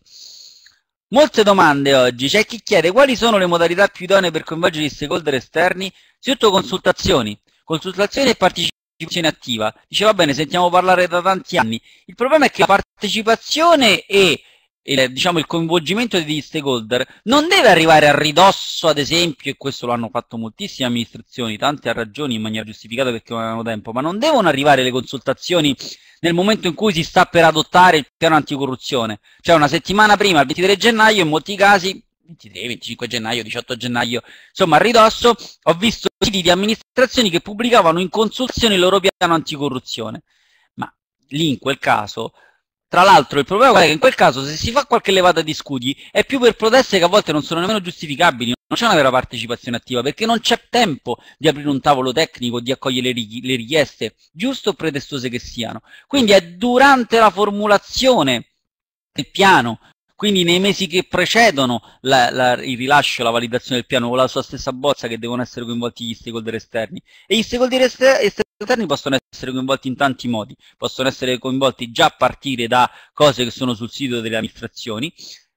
Molte domande oggi, c'è chi chiede quali sono le modalità più idonee per coinvolgere gli stakeholder esterni, soprattutto consultazioni, consultazioni e partecipazione attiva. Dice va bene, sentiamo parlare da tanti anni. Il problema è che la partecipazione e il, diciamo, il coinvolgimento degli stakeholder non deve arrivare a ridosso, ad esempio, e questo lo hanno fatto moltissime amministrazioni, tante a ragioni in maniera giustificata perché non avevano tempo, ma non devono arrivare le consultazioni nel momento in cui si sta per adottare il piano anticorruzione, cioè una settimana prima, il ventitré gennaio, in molti casi, ventitré, venticinque gennaio, diciotto gennaio, insomma a ridosso, ho visto siti di amministrazioni che pubblicavano in consultazione il loro piano anticorruzione, ma lì in quel caso, tra l'altro il problema è che in quel caso se si fa qualche levata di scudi è più per proteste che a volte non sono nemmeno giustificabili, non c'è una vera partecipazione attiva perché non c'è tempo di aprire un tavolo tecnico, di accogliere le richieste, giusto o pretestose che siano. Quindi è durante la formulazione del piano, quindi nei mesi che precedono la, la, il rilascio, la validazione del piano o la sua stessa bozza che devono essere coinvolti gli stakeholder esterni. E gli stakeholder esterni possono essere coinvolti in tanti modi, possono essere coinvolti già a partire da cose che sono sul sito delle amministrazioni,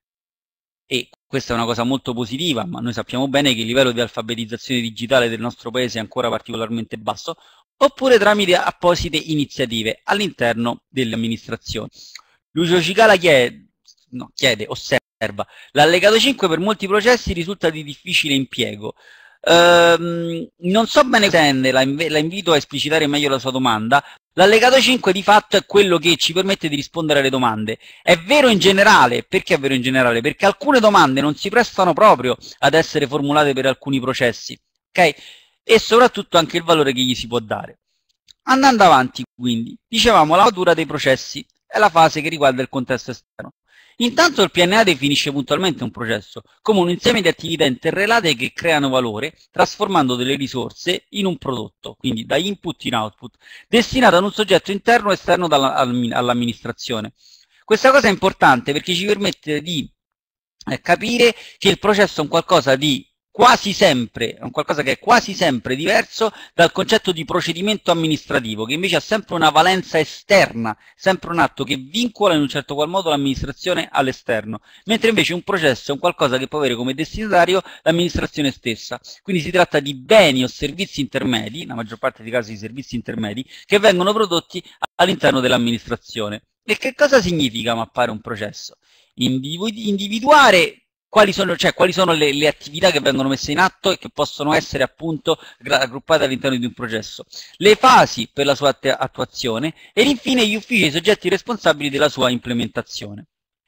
e questa è una cosa molto positiva, ma noi sappiamo bene che il livello di alfabetizzazione digitale del nostro paese è ancora particolarmente basso, oppure tramite apposite iniziative all'interno delle amministrazioni. Lucio Cicala chiede, no, chiede, osserva, l'allegato cinque per molti processi risulta di difficile impiego. Ehm, non so bene cosa intende, la, inv la invito a esplicitare meglio la sua domanda. L'allegato cinque di fatto è quello che ci permette di rispondere alle domande. È vero in generale, perché è vero in generale? Perché alcune domande non si prestano proprio ad essere formulate per alcuni processi, ok? E soprattutto anche il valore che gli si può dare. Andando avanti quindi, dicevamo la mappatura dei processi è la fase che riguarda il contesto esterno. Intanto il P N A definisce puntualmente un processo come un insieme di attività interrelate che creano valore trasformando delle risorse in un prodotto, quindi da input in output, destinato ad un soggetto interno o esterno all'amministrazione. Questa cosa è importante perché ci permette di eh, capire che il processo è un qualcosa di quasi sempre, è un qualcosa che è quasi sempre diverso dal concetto di procedimento amministrativo, che invece ha sempre una valenza esterna, sempre un atto che vincola in un certo qual modo l'amministrazione all'esterno, mentre invece un processo è un qualcosa che può avere come destinatario l'amministrazione stessa. Quindi si tratta di beni o servizi intermedi, la maggior parte dei casi di servizi intermedi, che vengono prodotti all'interno dell'amministrazione. E che cosa significa mappare un processo? Individu- individuare Quali sono, cioè, quali sono le, le attività che vengono messe in atto e che possono essere appunto raggruppate all'interno di un processo, le fasi per la sua attuazione ed infine gli uffici e i soggetti responsabili della sua implementazione.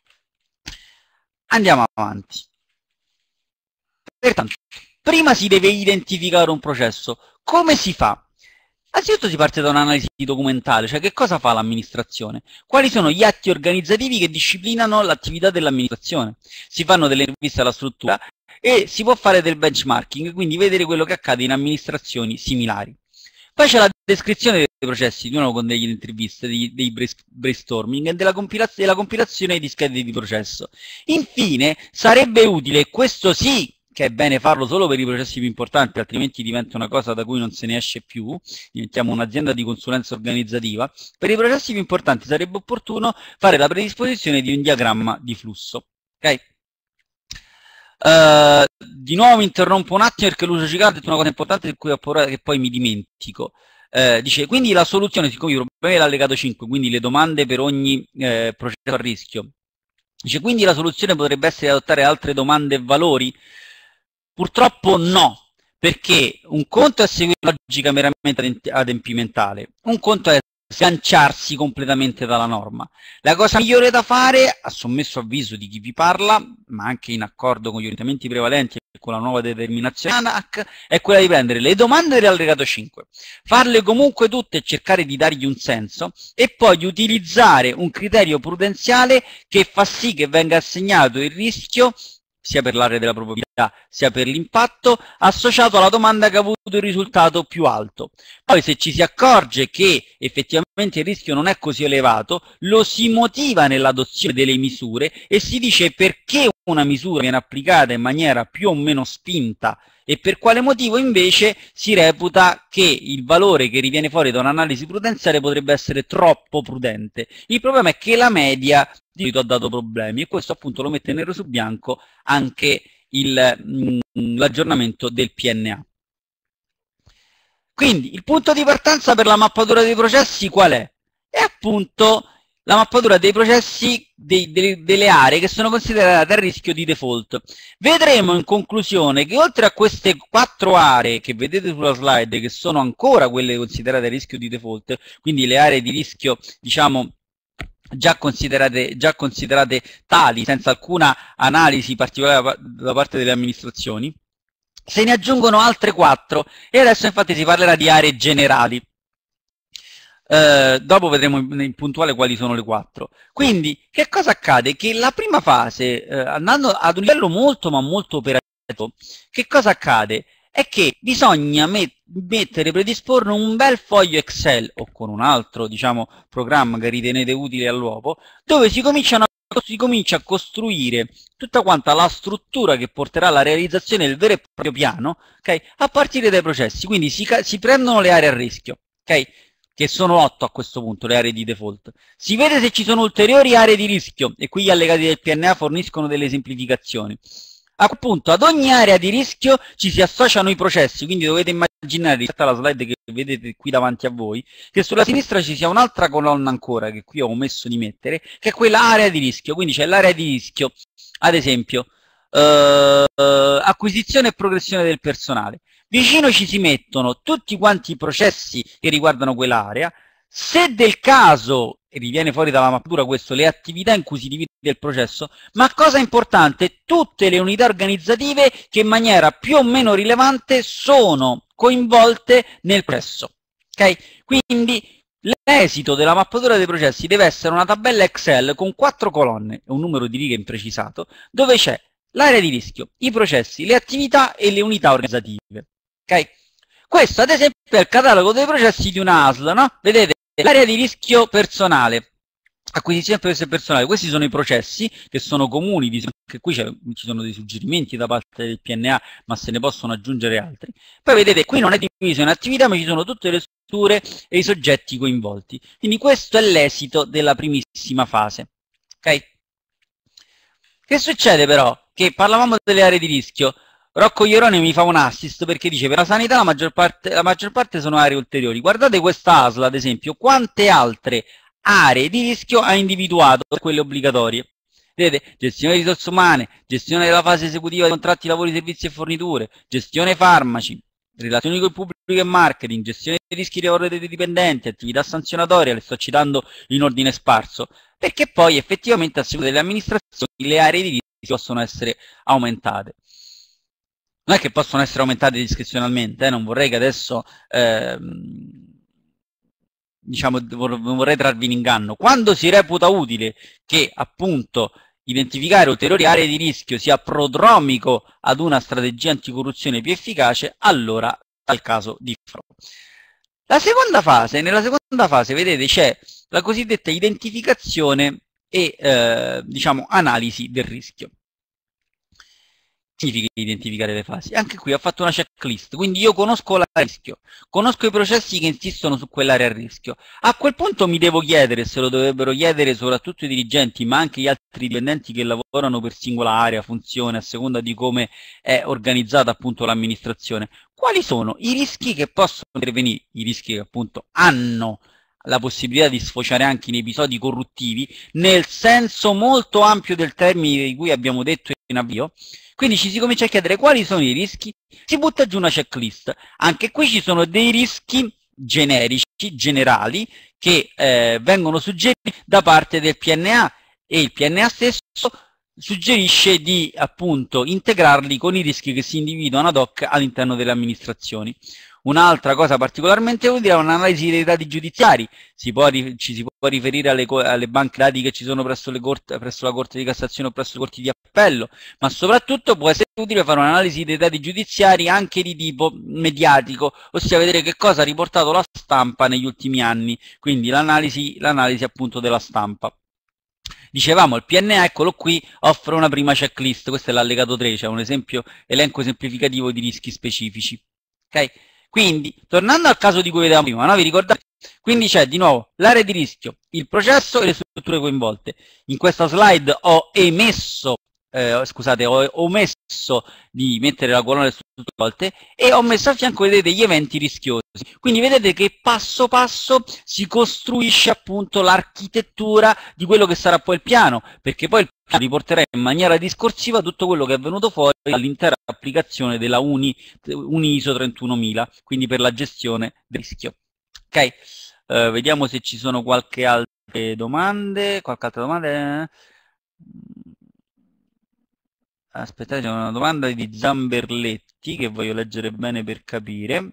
Andiamo avanti. Pertanto, prima si deve identificare un processo. Come si fa? Anzitutto si parte da un'analisi documentale, cioè che cosa fa l'amministrazione? Quali sono gli atti organizzativi che disciplinano l'attività dell'amministrazione? Si fanno delle interviste alla struttura e si può fare del benchmarking, quindi vedere quello che accade in amministrazioni similari. Poi c'è la descrizione dei processi, di nuovo con delle interviste, dei, dei brainstorming e della, compilaz della compilazione di schede di processo. Infine, sarebbe utile, questo sì che è bene farlo solo per i processi più importanti, altrimenti diventa una cosa da cui non se ne esce più, diventiamo un'azienda di consulenza organizzativa. Per i processi più importanti sarebbe opportuno fare la predisposizione di un diagramma di flusso. Ok? Uh, di nuovo mi interrompo un attimo perché Lucio Cicala ha detto una cosa importante di cui che poi mi dimentico. Uh, dice, quindi la soluzione, siccome i problemi dell'allegato cinque, quindi le domande per ogni eh, processo a rischio, dice, quindi la soluzione potrebbe essere adottare altre domande e valori? Purtroppo no, perché un conto è seguire una logica meramente adempimentale, un conto è sganciarsi completamente dalla norma. La cosa migliore da fare, a sommesso avviso di chi vi parla, ma anche in accordo con gli orientamenti prevalenti e con la nuova determinazione ANAC, è quella di prendere le domande dell'allegato cinque, farle comunque tutte e cercare di dargli un senso, e poi di utilizzare un criterio prudenziale che fa sì che venga assegnato il rischio sia per l'area della probabilità sia per l'impatto, associato alla domanda che ha avuto il risultato più alto. Poi se ci si accorge che effettivamente il rischio non è così elevato, lo si motiva nell'adozione delle misure e si dice perché una misura viene applicata in maniera più o meno spinta e per quale motivo invece si reputa che il valore che riviene fuori da un'analisi prudenziale potrebbe essere troppo prudente. Il problema è che la media di solito ha dato problemi e questo appunto lo mette nero su bianco anche l'aggiornamento del P N A. Quindi il punto di partenza per la mappatura dei processi qual è? È appunto la mappatura dei processi dei, delle, delle aree che sono considerate a rischio di default. Vedremo in conclusione che oltre a queste quattro aree che vedete sulla slide, che sono ancora quelle considerate a rischio di default, quindi le aree di rischio, diciamo, già considerate, già considerate tali, senza alcuna analisi particolare da parte delle amministrazioni, se ne aggiungono altre quattro e adesso infatti si parlerà di aree generali. Eh, dopo vedremo in puntuale quali sono le quattro. Quindi che cosa accade? Che la prima fase, eh, andando ad un livello molto ma molto operativo, che cosa accade? È che bisogna met mettere, predisporre un bel foglio Excel o con un altro, diciamo, programma che ritenete utile all'uopo, dove si, cominciano a, si comincia a costruire tutta quanta la struttura che porterà alla realizzazione del vero e proprio piano, okay? A partire dai processi. Quindi si, si prendono le aree a rischio, okay? Che sono otto a questo punto, le aree di default. Si vede se ci sono ulteriori aree di rischio e qui gli allegati del P N A forniscono delle semplificazioni. A quel punto ad ogni area di rischio ci si associano i processi, quindi dovete immaginare, rispetto alla slide che vedete qui davanti a voi, che sulla sinistra ci sia un'altra colonna ancora, che qui ho omesso di mettere, che è quella area di rischio, quindi c'è l'area di rischio, ad esempio, eh, acquisizione e progressione del personale. Vicino ci si mettono tutti quanti i processi che riguardano quell'area, se del caso, e riviene fuori dalla mappatura questo, le attività in cui si divide il processo, ma cosa importante, tutte le unità organizzative che in maniera più o meno rilevante sono coinvolte nel processo. Ok? Quindi l'esito della mappatura dei processi deve essere una tabella Excel con quattro colonne e un numero di righe imprecisato, dove c'è l'area di rischio, i processi, le attività e le unità organizzative. Okay? Questo ad esempio è il catalogo dei processi di una A S L, no? Vedete, l'area di rischio personale, acquisizione e progresso personale, questi sono i processi che sono comuni, che qui ci sono dei suggerimenti da parte del P N A, ma se ne possono aggiungere altri. Poi vedete, qui non è diviso in attività, ma ci sono tutte le strutture e i soggetti coinvolti. Quindi questo è l'esito della primissima fase. Ok? Che succede però? Che parlavamo delle aree di rischio, Rocco Ierone mi fa un assist perché dice per la sanità la maggior parte, la maggior parte sono aree ulteriori. Guardate questa A S L ad esempio, quante altre aree di rischio ha individuato per quelle obbligatorie. Vedete, gestione di risorse umane, gestione della fase esecutiva di contratti, lavori, servizi e forniture, gestione farmaci, relazioni con il pubblico e marketing, gestione dei rischi di lavoro dei dipendenti, attività sanzionatorie, le sto citando in ordine sparso, perché poi effettivamente a seconda delle amministrazioni le aree di rischio possono essere aumentate. Non è che possono essere aumentate discrezionalmente, eh? Non vorrei che adesso, ehm, diciamo, non vorrei trarvi in inganno. Quando si reputa utile che appunto identificare ulteriori aree di rischio sia prodromico ad una strategia anticorruzione più efficace, allora è il caso di farlo. La seconda fase, nella seconda fase, vedete, c'è la cosiddetta identificazione e eh, diciamo analisi del rischio. Significa identificare le fasi? Anche qui ho fatto una checklist, quindi io conosco l'area a rischio, conosco i processi che insistono su quell'area a rischio. A quel punto mi devo chiedere, se lo dovrebbero chiedere soprattutto i dirigenti, ma anche gli altri dipendenti che lavorano per singola area, funzione, a seconda di come è organizzata appunto l'amministrazione, quali sono i rischi che possono intervenire, i rischi che appunto hanno la possibilità di sfociare anche in episodi corruttivi, nel senso molto ampio del termine di cui abbiamo detto in avvio. Quindi ci si comincia a chiedere quali sono i rischi, si butta giù una checklist. Anche qui ci sono dei rischi generici, generali, che eh, vengono suggeriti da parte del P N A e il P N A stesso suggerisce di appunto integrarli con i rischi che si individuano ad hoc all'interno delle amministrazioni. Un'altra cosa particolarmente utile è un'analisi dei dati giudiziari. Si può, ci si può riferire alle, alle banche dati che ci sono presso, le corte, presso la Corte di Cassazione o presso le Corti di Appello, ma soprattutto può essere utile fare un'analisi dei dati giudiziari anche di tipo mediatico, ossia vedere che cosa ha riportato la stampa negli ultimi anni, quindi l'analisi, l'analisi appunto della stampa. Dicevamo, il P N A, eccolo qui, offre una prima checklist, questo è l'allegato tre, cioè un esempio, elenco semplificativo di rischi specifici. Ok? Quindi, tornando al caso di cui vedevamo prima, no? Vi ricordate? Quindi c'è di nuovo l'area di rischio, il processo e le strutture coinvolte. In questa slide ho emesso, eh, scusate, ho omesso di mettere la colonna delle strutture coinvolte e ho messo a fianco, vedete, gli eventi rischiosi. Quindi vedete che passo passo si costruisce appunto l'architettura di quello che sarà poi il piano, perché poi il piano riporterà in maniera discorsiva tutto quello che è venuto fuori dall'intera applicazione della Uni, Uni I S O trentunomila, quindi per la gestione del rischio. Ok, uh, vediamo se ci sono qualche altre domande, qualche altra domanda. Aspettate, c'è una domanda di Zamberletti che voglio leggere bene per capire.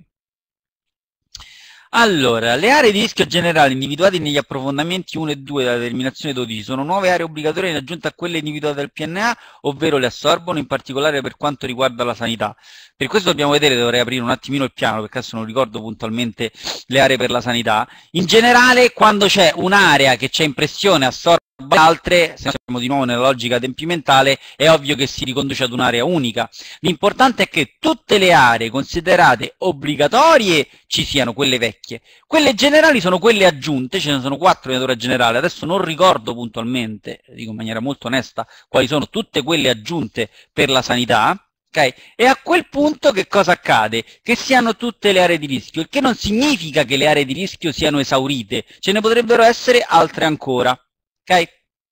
Allora, le aree di rischio generali individuate negli approfondimenti uno e due della determinazione dodici sono nuove aree obbligatorie in aggiunta a quelle individuate dal P N A, ovvero le assorbono, in particolare per quanto riguarda la sanità. Per questo dobbiamo vedere, dovrei aprire un attimino il piano, perché adesso non ricordo puntualmente le aree per la sanità. In generale, quando c'è un'area che c'è impressione assorbe altre, se siamo di nuovo nella logica adempimentale, è ovvio che si riconduce ad un'area unica. L'importante è che tutte le aree considerate obbligatorie ci siano quelle vecchie. Quelle generali sono quelle aggiunte, ce ne sono quattro in natura generale, adesso non ricordo puntualmente, dico in maniera molto onesta, quali sono tutte quelle aggiunte per la sanità. Okay? E a quel punto che cosa accade? Che siano tutte le aree di rischio, il che non significa che le aree di rischio siano esaurite, ce ne potrebbero essere altre ancora. Ok?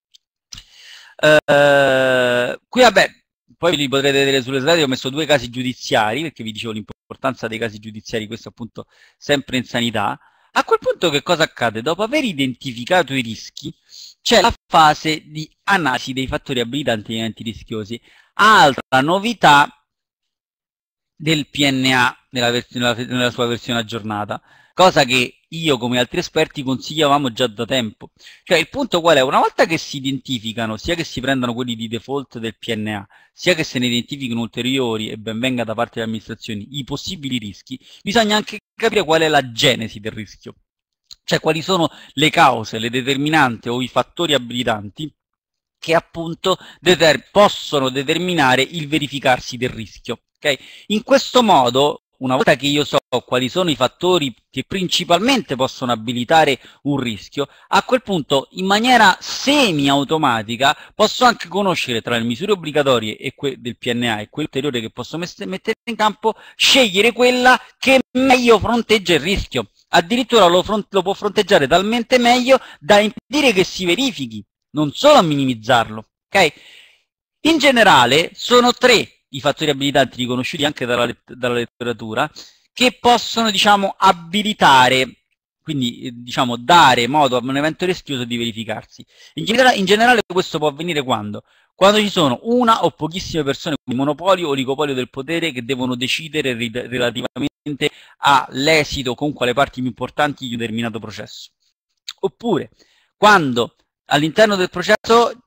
Uh, qui vabbè, poi li potrete vedere sulle slide, ho messo due casi giudiziari, perché vi dicevo l'importanza dei casi giudiziari, questo appunto sempre in sanità. A quel punto che cosa accade? Dopo aver identificato i rischi, c'è la fase di analisi dei fattori abilitanti agli eventi rischiosi. Altra novità del P N A nella, nella, nella sua versione aggiornata, cosa che io come altri esperti consigliavamo già da tempo. Cioè il punto qual è? Una volta che si identificano, sia che si prendano quelli di default del P N A, sia che se ne identifichino ulteriori e ben venga da parte delle amministrazioni i possibili rischi, bisogna anche capire qual è la genesi del rischio. Cioè quali sono le cause, le determinanti o i fattori abilitanti che appunto deter- possono determinare il verificarsi del rischio. Okay? In questo modo, una volta che io so quali sono i fattori che principalmente possono abilitare un rischio, a quel punto in maniera semi-automatica posso anche conoscere tra le misure obbligatorie e del P N A e quelle ulteriori che posso mettere in campo, scegliere quella che meglio fronteggia il rischio. Addirittura lo, lo può fronteggiare talmente meglio da impedire che si verifichi, non solo a minimizzarlo. Okay? In generale sono tre i fattori abilitanti riconosciuti anche dalla, dalla letteratura che possono, diciamo, abilitare, quindi diciamo dare modo a un evento rischioso di verificarsi. In generale, in generale questo può avvenire quando? Quando ci sono una o pochissime persone, quindi monopolio o oligopolio del potere, che devono decidere relativamente all'esito, comunque alle parti più importanti di un determinato processo. Oppure quando all'interno del processo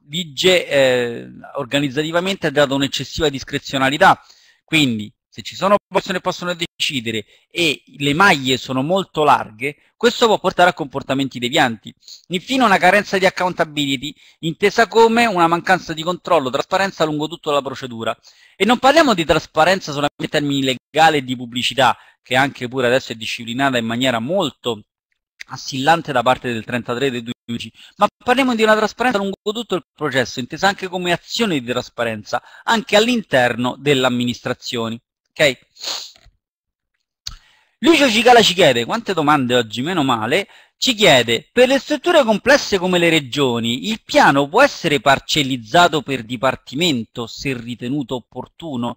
vige eh, organizzativamente ha dato un'eccessiva discrezionalità, quindi se ci sono persone che possono decidere e le maglie sono molto larghe, questo può portare a comportamenti devianti. Infine una carenza di accountability, intesa come una mancanza di controllo, trasparenza lungo tutta la procedura. E non parliamo di trasparenza solamente in termini legali e di pubblicità, che anche pure adesso è disciplinata in maniera molto assillante da parte del trentatré dei due giudici, ma parliamo di una trasparenza lungo tutto il processo, intesa anche come azione di trasparenza, anche all'interno delle amministrazioni. Ok? Lucio Cicala ci chiede, quante domande oggi, meno male, ci chiede, per le strutture complesse come le regioni, il piano può essere parcellizzato per dipartimento se ritenuto opportuno?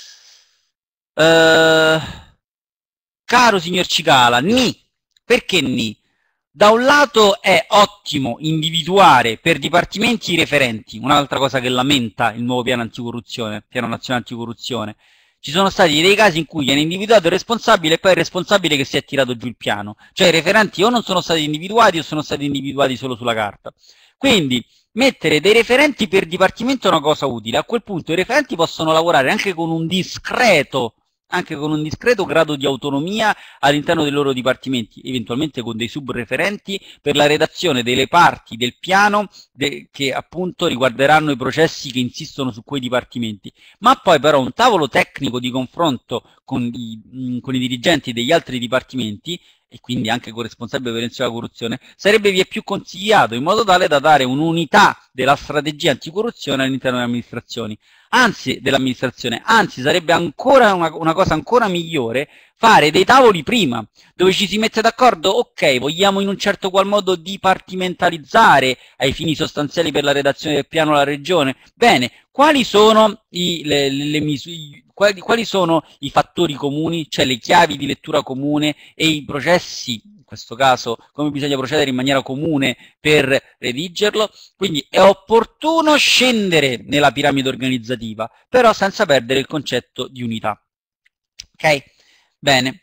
Uh, caro signor Cicala, ni. Perché ni? Da un lato è ottimo individuare per dipartimenti i referenti, un'altra cosa che lamenta il nuovo piano anticorruzione, piano nazionale anticorruzione. Ci sono stati dei casi in cui viene individuato il responsabile e poi il responsabile che si è tirato giù il piano. Cioè i referenti o non sono stati individuati o sono stati individuati solo sulla carta. Quindi mettere dei referenti per dipartimento è una cosa utile. A quel punto i referenti possono lavorare anche con un discreto anche con un discreto grado di autonomia all'interno dei loro dipartimenti, eventualmente con dei subreferenti per la redazione delle parti del piano che appunto riguarderanno i processi che insistono su quei dipartimenti. Ma poi però un tavolo tecnico di confronto con i, con i dirigenti degli altri dipartimenti e quindi anche con il responsabile per prevenzione della corruzione, sarebbe via più consigliato in modo tale da dare un'unità della strategia anticorruzione all'interno delle amministrazioni. Anzi, dell'amministrazione, anzi sarebbe ancora una, una cosa ancora migliore fare dei tavoli prima, dove ci si mette d'accordo, ok, vogliamo in un certo qual modo dipartimentalizzare ai fini sostanziali per la redazione del piano la regione. Bene, quali sono i, le, le misure, quali, quali sono i fattori comuni, cioè le chiavi di lettura comune e i processi, in questo caso, come bisogna procedere in maniera comune per redigerlo. Quindi è opportuno scendere nella piramide organizzativa, però senza perdere il concetto di unità. Ok? Bene.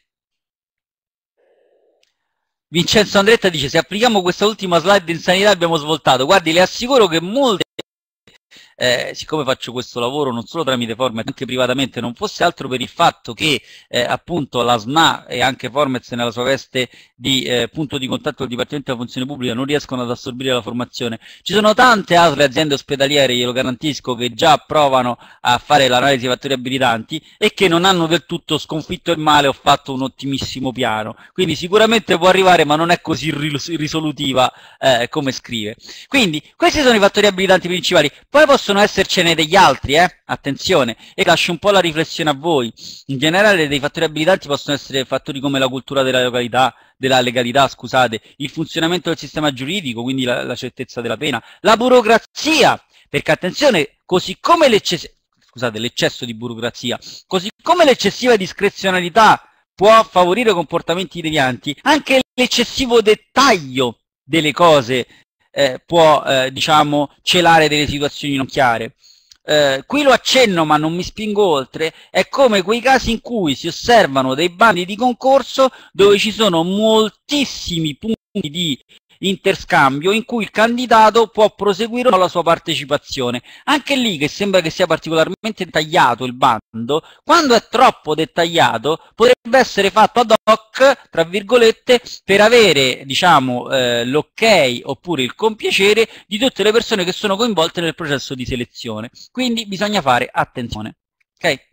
Vincenzo Andretta dice, se applichiamo questa ultima slide in sanità abbiamo svoltato. Guardi, le assicuro che molte Eh, siccome faccio questo lavoro non solo tramite Formez, anche privatamente, non fosse altro per il fatto che eh, appunto la S M A e anche Formez nella sua veste di eh, punto di contatto del Dipartimento della Funzione Pubblica non riescono ad assorbire la formazione. Ci sono tante altre aziende ospedaliere, glielo garantisco, che già provano a fare l'analisi dei fattori abilitanti e che non hanno del tutto sconfitto il male o fatto un ottimissimo piano. Quindi sicuramente può arrivare, ma non è così risolutiva eh, come scrive. Quindi questi sono i fattori abilitanti principali. Poi possono essercene degli altri, eh? Attenzione, e lascio un po' la riflessione a voi. In generale dei fattori abilitanti possono essere fattori come la cultura della legalità, della legalità, scusate, il funzionamento del sistema giuridico, quindi la, la certezza della pena, la burocrazia, perché attenzione, così come l'eccesso, scusate, l'eccesso di burocrazia, così come l'eccessiva discrezionalità può favorire comportamenti devianti, anche l'eccessivo dettaglio delle cose Eh, può eh, diciamo celare delle situazioni non chiare. Eh, qui lo accenno ma non mi spingo oltre, è come quei casi in cui si osservano dei bandi di concorso dove ci sono moltissimi punti di interscambio in cui il candidato può proseguire la sua partecipazione. Anche lì, che sembra che sia particolarmente dettagliato il bando, quando è troppo dettagliato potrebbe essere fatto ad hoc, tra virgolette, per avere, diciamo, eh, l'ok oppure il compiacere di tutte le persone che sono coinvolte nel processo di selezione. Quindi bisogna fare attenzione. Ok?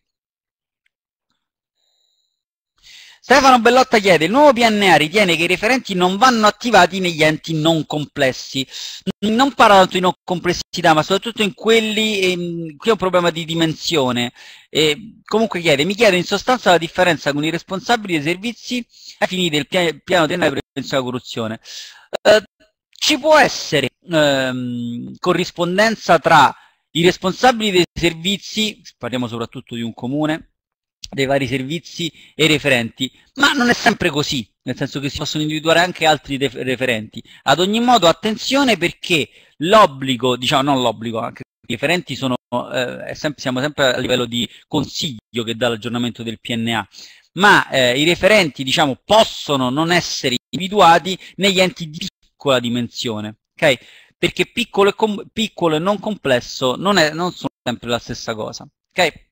Stefano Bellotta chiede, il nuovo P N A ritiene che i referenti non vanno attivati negli enti non complessi. Non parla tanto di non complessità, ma soprattutto in quelli, ehm, qui è un problema di dimensione. Eh, comunque chiede, mi chiede in sostanza la differenza con i responsabili dei servizi ai fini del piano, piano triennale di prevenzione della corruzione. Eh, ci può essere ehm, corrispondenza tra i responsabili dei servizi, parliamo soprattutto di un comune, dei vari servizi e referenti, ma non è sempre così, nel senso che si possono individuare anche altri referenti. Ad ogni modo attenzione, perché l'obbligo, diciamo non l'obbligo, anche i referenti sono, eh, è sempre, siamo sempre a livello di consiglio che dà l'aggiornamento del P N A, ma eh, i referenti, diciamo, possono non essere individuati negli enti di piccola dimensione, ok? perché piccolo e, piccolo e non complesso non, è, non sono sempre la stessa cosa. Ok?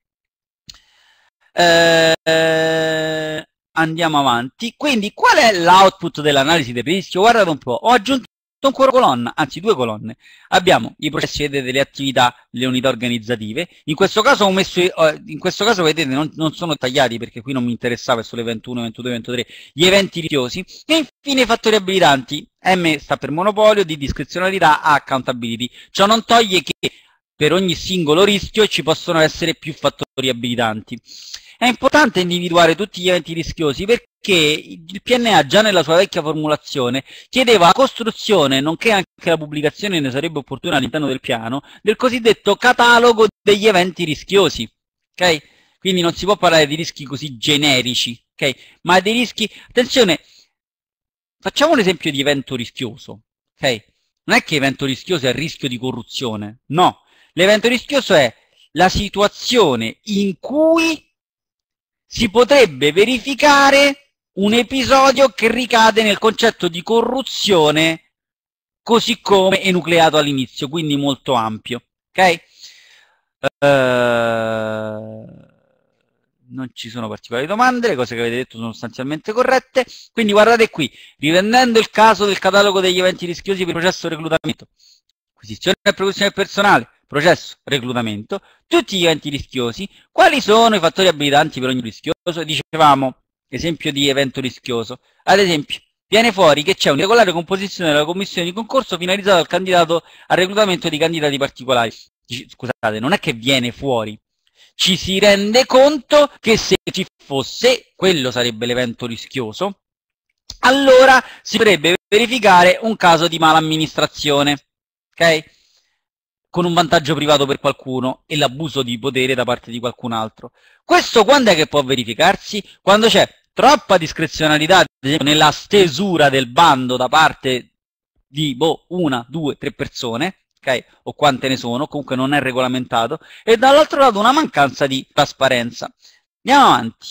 Eh, andiamo avanti. Quindi qual è l'output dell'analisi del rischio? Guardate un po', ho aggiunto ancora una colonna, anzi due colonne. Abbiamo i processi, vedete, delle attività, le unità organizzative. In questo caso ho messo, in questo caso vedete non, non sono tagliati perché qui non mi interessava, è solo ventuno, ventidue, ventitré, gli eventi rischiosi. E infine i fattori abilitanti. M sta per monopolio, D discrezionalità, A accountability. Ciò non toglie che per ogni singolo rischio ci possono essere più fattori abilitanti. È importante individuare tutti gli eventi rischiosi perché il P N A già nella sua vecchia formulazione chiedeva la costruzione, nonché anche la pubblicazione ne sarebbe opportuna all'interno del piano, del cosiddetto catalogo degli eventi rischiosi. Okay? Quindi non si può parlare di rischi così generici, okay? Ma dei rischi... Attenzione, facciamo un esempio di evento rischioso. Okay? Non è che evento rischioso è il rischio di corruzione, no. L'evento rischioso è la situazione in cui si potrebbe verificare un episodio che ricade nel concetto di corruzione così come enucleato all'inizio, quindi molto ampio. Ok? Uh, non ci sono particolari domande, le cose che avete detto sono sostanzialmente corrette. Quindi guardate qui, riprendendo il caso del catalogo degli eventi rischiosi per il processo reclutamento, acquisizione e produzione del personale, processo, reclutamento, tutti gli eventi rischiosi, quali sono i fattori abilitanti per ogni rischioso? Dicevamo, esempio di evento rischioso, ad esempio, viene fuori che c'è un'irregolare composizione della commissione di concorso finalizzata al candidato al reclutamento di candidati particolari. Scusate, non è che viene fuori, ci si rende conto che se ci fosse, quello sarebbe l'evento rischioso, allora si potrebbe verificare un caso di mala amministrazione, ok? Con un vantaggio privato per qualcuno e l'abuso di potere da parte di qualcun altro. Questo quando è che può verificarsi? Quando c'è troppa discrezionalità, ad esempio, nella stesura del bando da parte di boh, una, due, tre persone, ok? O quante ne sono, comunque non è regolamentato, e dall'altro lato una mancanza di trasparenza. Andiamo avanti.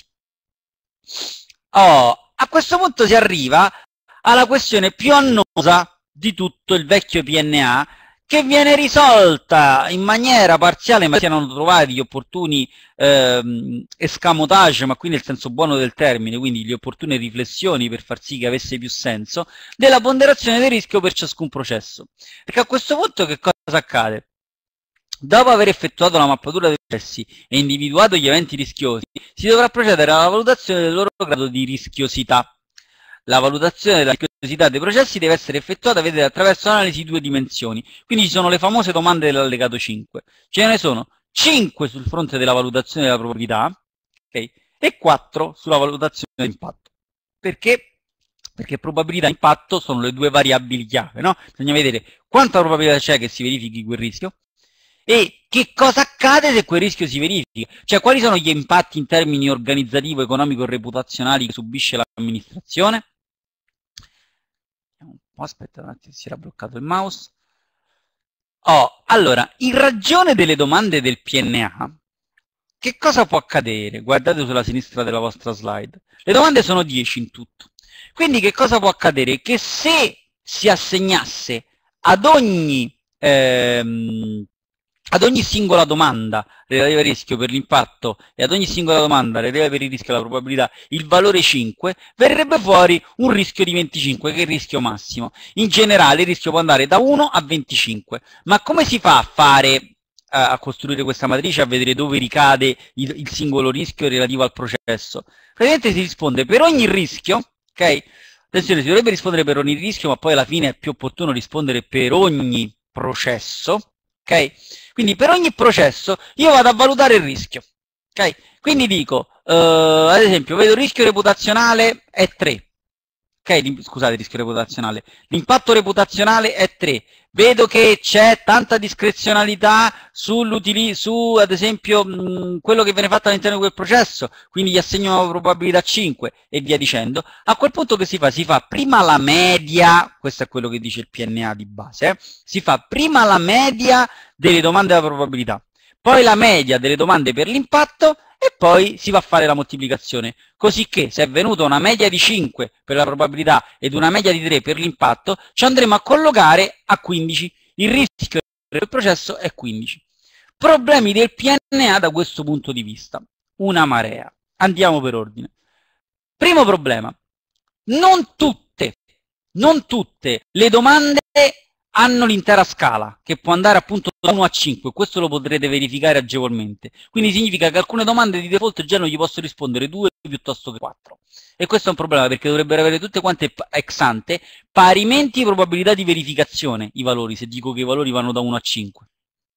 Oh, a questo punto si arriva alla questione più annosa di tutto il vecchio P N A, che viene risolta in maniera parziale, ma si erano trovati gli opportuni ehm, escamotage, ma qui nel senso buono del termine, quindi le opportune riflessioni per far sì che avesse più senso, della ponderazione del rischio per ciascun processo. Perché a questo punto che cosa accade? Dopo aver effettuato la mappatura dei processi e individuato gli eventi rischiosi, si dovrà procedere alla valutazione del loro grado di rischiosità. La valutazione della rischiosità dei processi deve essere effettuata, vedete, attraverso l'analisi di due dimensioni. Quindi ci sono le famose domande dell'allegato cinque. Ce ne sono cinque sul fronte della valutazione della probabilità, okay, e quattro sulla valutazione dell'impatto. Perché? Perché probabilità e impatto sono le due variabili chiave, no? Bisogna vedere quanta probabilità c'è che si verifichi quel rischio e che cosa accade se quel rischio si verifica. Cioè, quali sono gli impatti in termini organizzativo, economico e reputazionali che subisce l'amministrazione? Oh, aspetta un attimo, si era bloccato il mouse. Oh, allora, in ragione delle domande del P N A, che cosa può accadere? Guardate sulla sinistra della vostra slide. Le domande sono dieci in tutto. Quindi che cosa può accadere? Che se si assegnasse ad ogni, ehm, ad ogni singola domanda relativa al rischio per l'impatto e ad ogni singola domanda relativa per il rischio e la probabilità il valore cinque, verrebbe fuori un rischio di venticinque, che è il rischio massimo. In generale il rischio può andare da uno a venticinque. Ma come si fa a fare, a costruire questa matrice, a vedere dove ricade il, il singolo rischio relativo al processo? Praticamente si risponde per ogni rischio, ok? Attenzione, si dovrebbe rispondere per ogni rischio, ma poi alla fine è più opportuno rispondere per ogni processo, ok? Quindi per ogni processo io vado a valutare il rischio, ok? Quindi dico, uh, ad esempio, vedo il rischio reputazionale è tre, ok? Scusate, il rischio reputazionale. L'impatto reputazionale è tre. Vedo che c'è tanta discrezionalità sull'utilizzo, su ad esempio mh, quello che viene fatto all'interno di quel processo, quindi gli assegno una probabilità cinque e via dicendo. A quel punto che si fa? Si fa prima la media, questo è quello che dice il P N A di base, eh? Si fa prima la media delle domande della probabilità, poi la media delle domande per l'impatto e poi si va a fare la moltiplicazione, così che se è venuta una media di cinque per la probabilità ed una media di tre per l'impatto, ci andremo a collocare a quindici. il rischio del processo è quindici. Problemi del P N A da questo punto di vista. Una marea. Andiamo per ordine. Primo problema. Non tutte, non tutte le domande hanno l'intera scala, che può andare appunto da uno a cinque. Questo lo potrete verificare agevolmente. Quindi significa che alcune domande di default già non gli posso rispondere due piuttosto che quattro. E questo è un problema, perché dovrebbero avere tutte quante ex ante parimenti probabilità di verificazione i valori, se dico che i valori vanno da uno a cinque.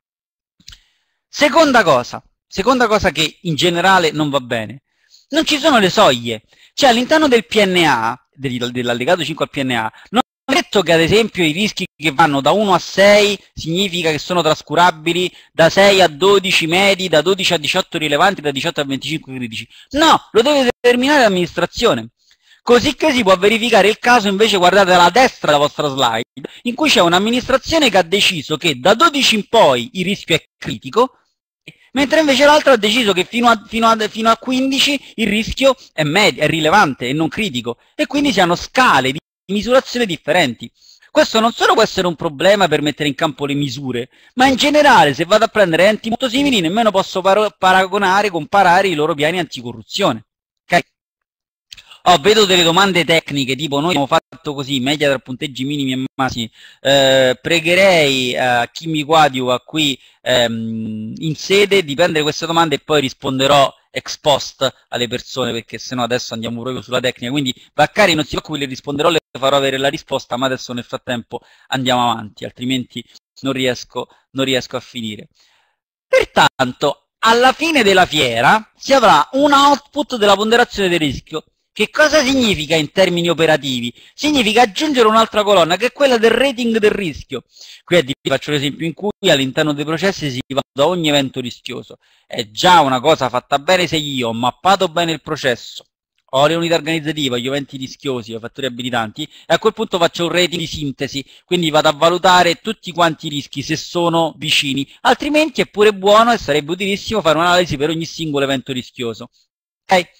Seconda cosa, seconda cosa che in generale non va bene, non ci sono le soglie, cioè all'interno del P N A, dell'allegato cinque al P N A, non è detto che ad esempio i rischi che vanno da uno a sei significa che sono trascurabili, da sei a dodici medi, da dodici a diciotto rilevanti, da diciotto a venticinque critici. No, lo deve determinare l'amministrazione. Così che si può verificare il caso, invece guardate alla destra della vostra slide, in cui c'è un'amministrazione che ha deciso che da dodici in poi il rischio è critico, mentre invece l'altro ha deciso che fino a, fino, a, fino a quindici il rischio è, medio, è rilevante e non critico, e quindi si hanno scale di misurazione differenti. Questo non solo può essere un problema per mettere in campo le misure, ma in generale se vado a prendere enti molto simili nemmeno posso par paragonare, comparare i loro piani anticorruzione. Okay? Oh, vedo delle domande tecniche, tipo noi abbiamo fatto così, media tra punteggi minimi e massimi. Eh, pregherei a chi mi coadiuva qui ehm, in sede di prendere queste domande e poi risponderò ex post alle persone, perché sennò adesso andiamo proprio sulla tecnica. Quindi Vaccari non si preoccupi, le risponderò, le farò avere la risposta, ma adesso nel frattempo andiamo avanti, altrimenti non riesco, non riesco a finire. Pertanto, alla fine della fiera si avrà un output della ponderazione del rischio. Che cosa significa in termini operativi? Significa aggiungere un'altra colonna, che è quella del rating del rischio. Qui vi faccio l'esempio in cui all'interno dei processi si va da ogni evento rischioso. È già una cosa fatta bene se io ho mappato bene il processo, ho le unità organizzative, gli eventi rischiosi, i fattori abilitanti, e a quel punto faccio un rating di sintesi, quindi vado a valutare tutti quanti i rischi se sono vicini. Altrimenti è pure buono e sarebbe utilissimo fare un'analisi per ogni singolo evento rischioso. Ok?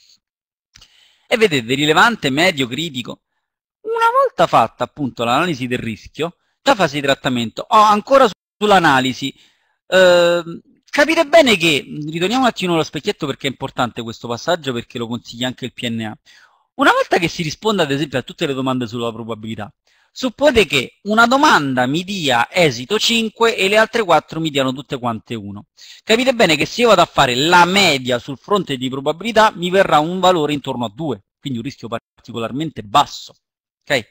E vedete, rilevante, medio, critico. Una volta fatta appunto l'analisi del rischio, la fase di trattamento, ho ancora sull'analisi, eh, capite bene che, ritorniamo un attimo allo specchietto perché è importante questo passaggio, perché lo consiglia anche il P N A. Una volta che si risponde ad esempio a tutte le domande sulla probabilità, suppone che una domanda mi dia esito cinque e le altre quattro mi diano tutte quante uno. Capite bene che se io vado a fare la media sul fronte di probabilità mi verrà un valore intorno a due, quindi un rischio particolarmente basso. Okay?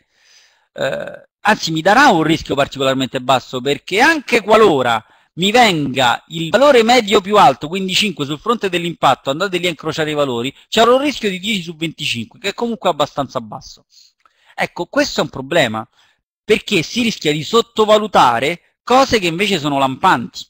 Eh, anzi, mi darà un rischio particolarmente basso, perché anche qualora mi venga il valore medio più alto, quindi cinque sul fronte dell'impatto, andate lì a incrociare i valori, c'è un rischio di dieci su venticinque, che è comunque abbastanza basso. Ecco, questo è un problema, perché si rischia di sottovalutare cose che invece sono lampanti.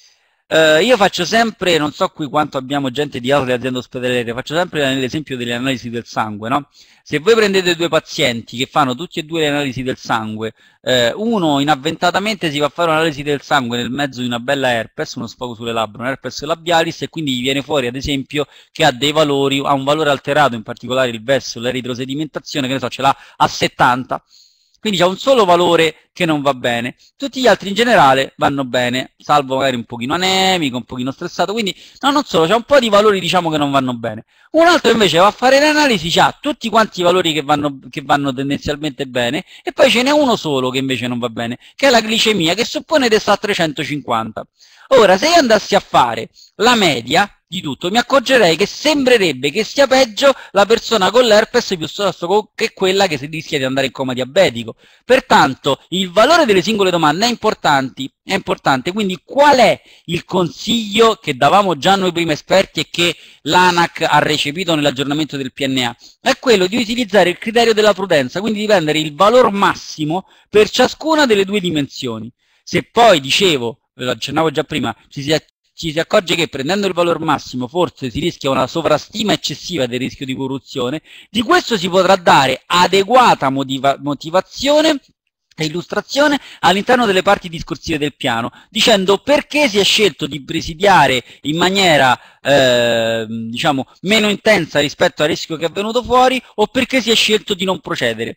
Uh, io faccio sempre, non so qui quanto abbiamo gente di altre aziende ospedaliere, faccio sempre l'esempio delle analisi del sangue, no? Se voi prendete due pazienti che fanno tutti e due le analisi del sangue, eh, uno inavventatamente si va a fare un'analisi del sangue nel mezzo di una bella herpes, uno sfogo sulle labbra, un herpes labialis, e quindi gli viene fuori ad esempio che ha dei valori, ha un valore alterato, in particolare il V E S, l'eritrosedimentazione, che ne so, ce l'ha a settanta. Quindi c'è un solo valore che non va bene, tutti gli altri in generale vanno bene, salvo magari un pochino anemico, un pochino stressato, quindi no, non solo, c'è un po' di valori diciamo che non vanno bene. Un altro invece va a fare l'analisi, ha tutti quanti i valori che vanno, che vanno tendenzialmente bene, e poi ce n'è uno solo che invece non va bene, che è la glicemia, che supponete sta a trecentocinquanta. Ora, se io andassi a fare la media di tutto, mi accorgerei che sembrerebbe che sia peggio la persona con l'herpes piuttosto che quella che si rischia di andare in coma diabetico. Pertanto il valore delle singole domande è, importanti, è importante, quindi qual è il consiglio che davamo già noi prima esperti e che l'ANAC ha recepito nell'aggiornamento del P N A? È quello di utilizzare il criterio della prudenza, quindi di prendere il valor massimo per ciascuna delle due dimensioni. Se poi, dicevo, ve lo accennavo già prima, ci si ci si accorge che prendendo il valore massimo forse si rischia una sovrastima eccessiva del rischio di corruzione, di questo si potrà dare adeguata motiva motivazione e illustrazione all'interno delle parti discorsive del piano, dicendo perché si è scelto di presidiare in maniera eh, diciamo meno intensa rispetto al rischio che è venuto fuori, o perché si è scelto di non procedere.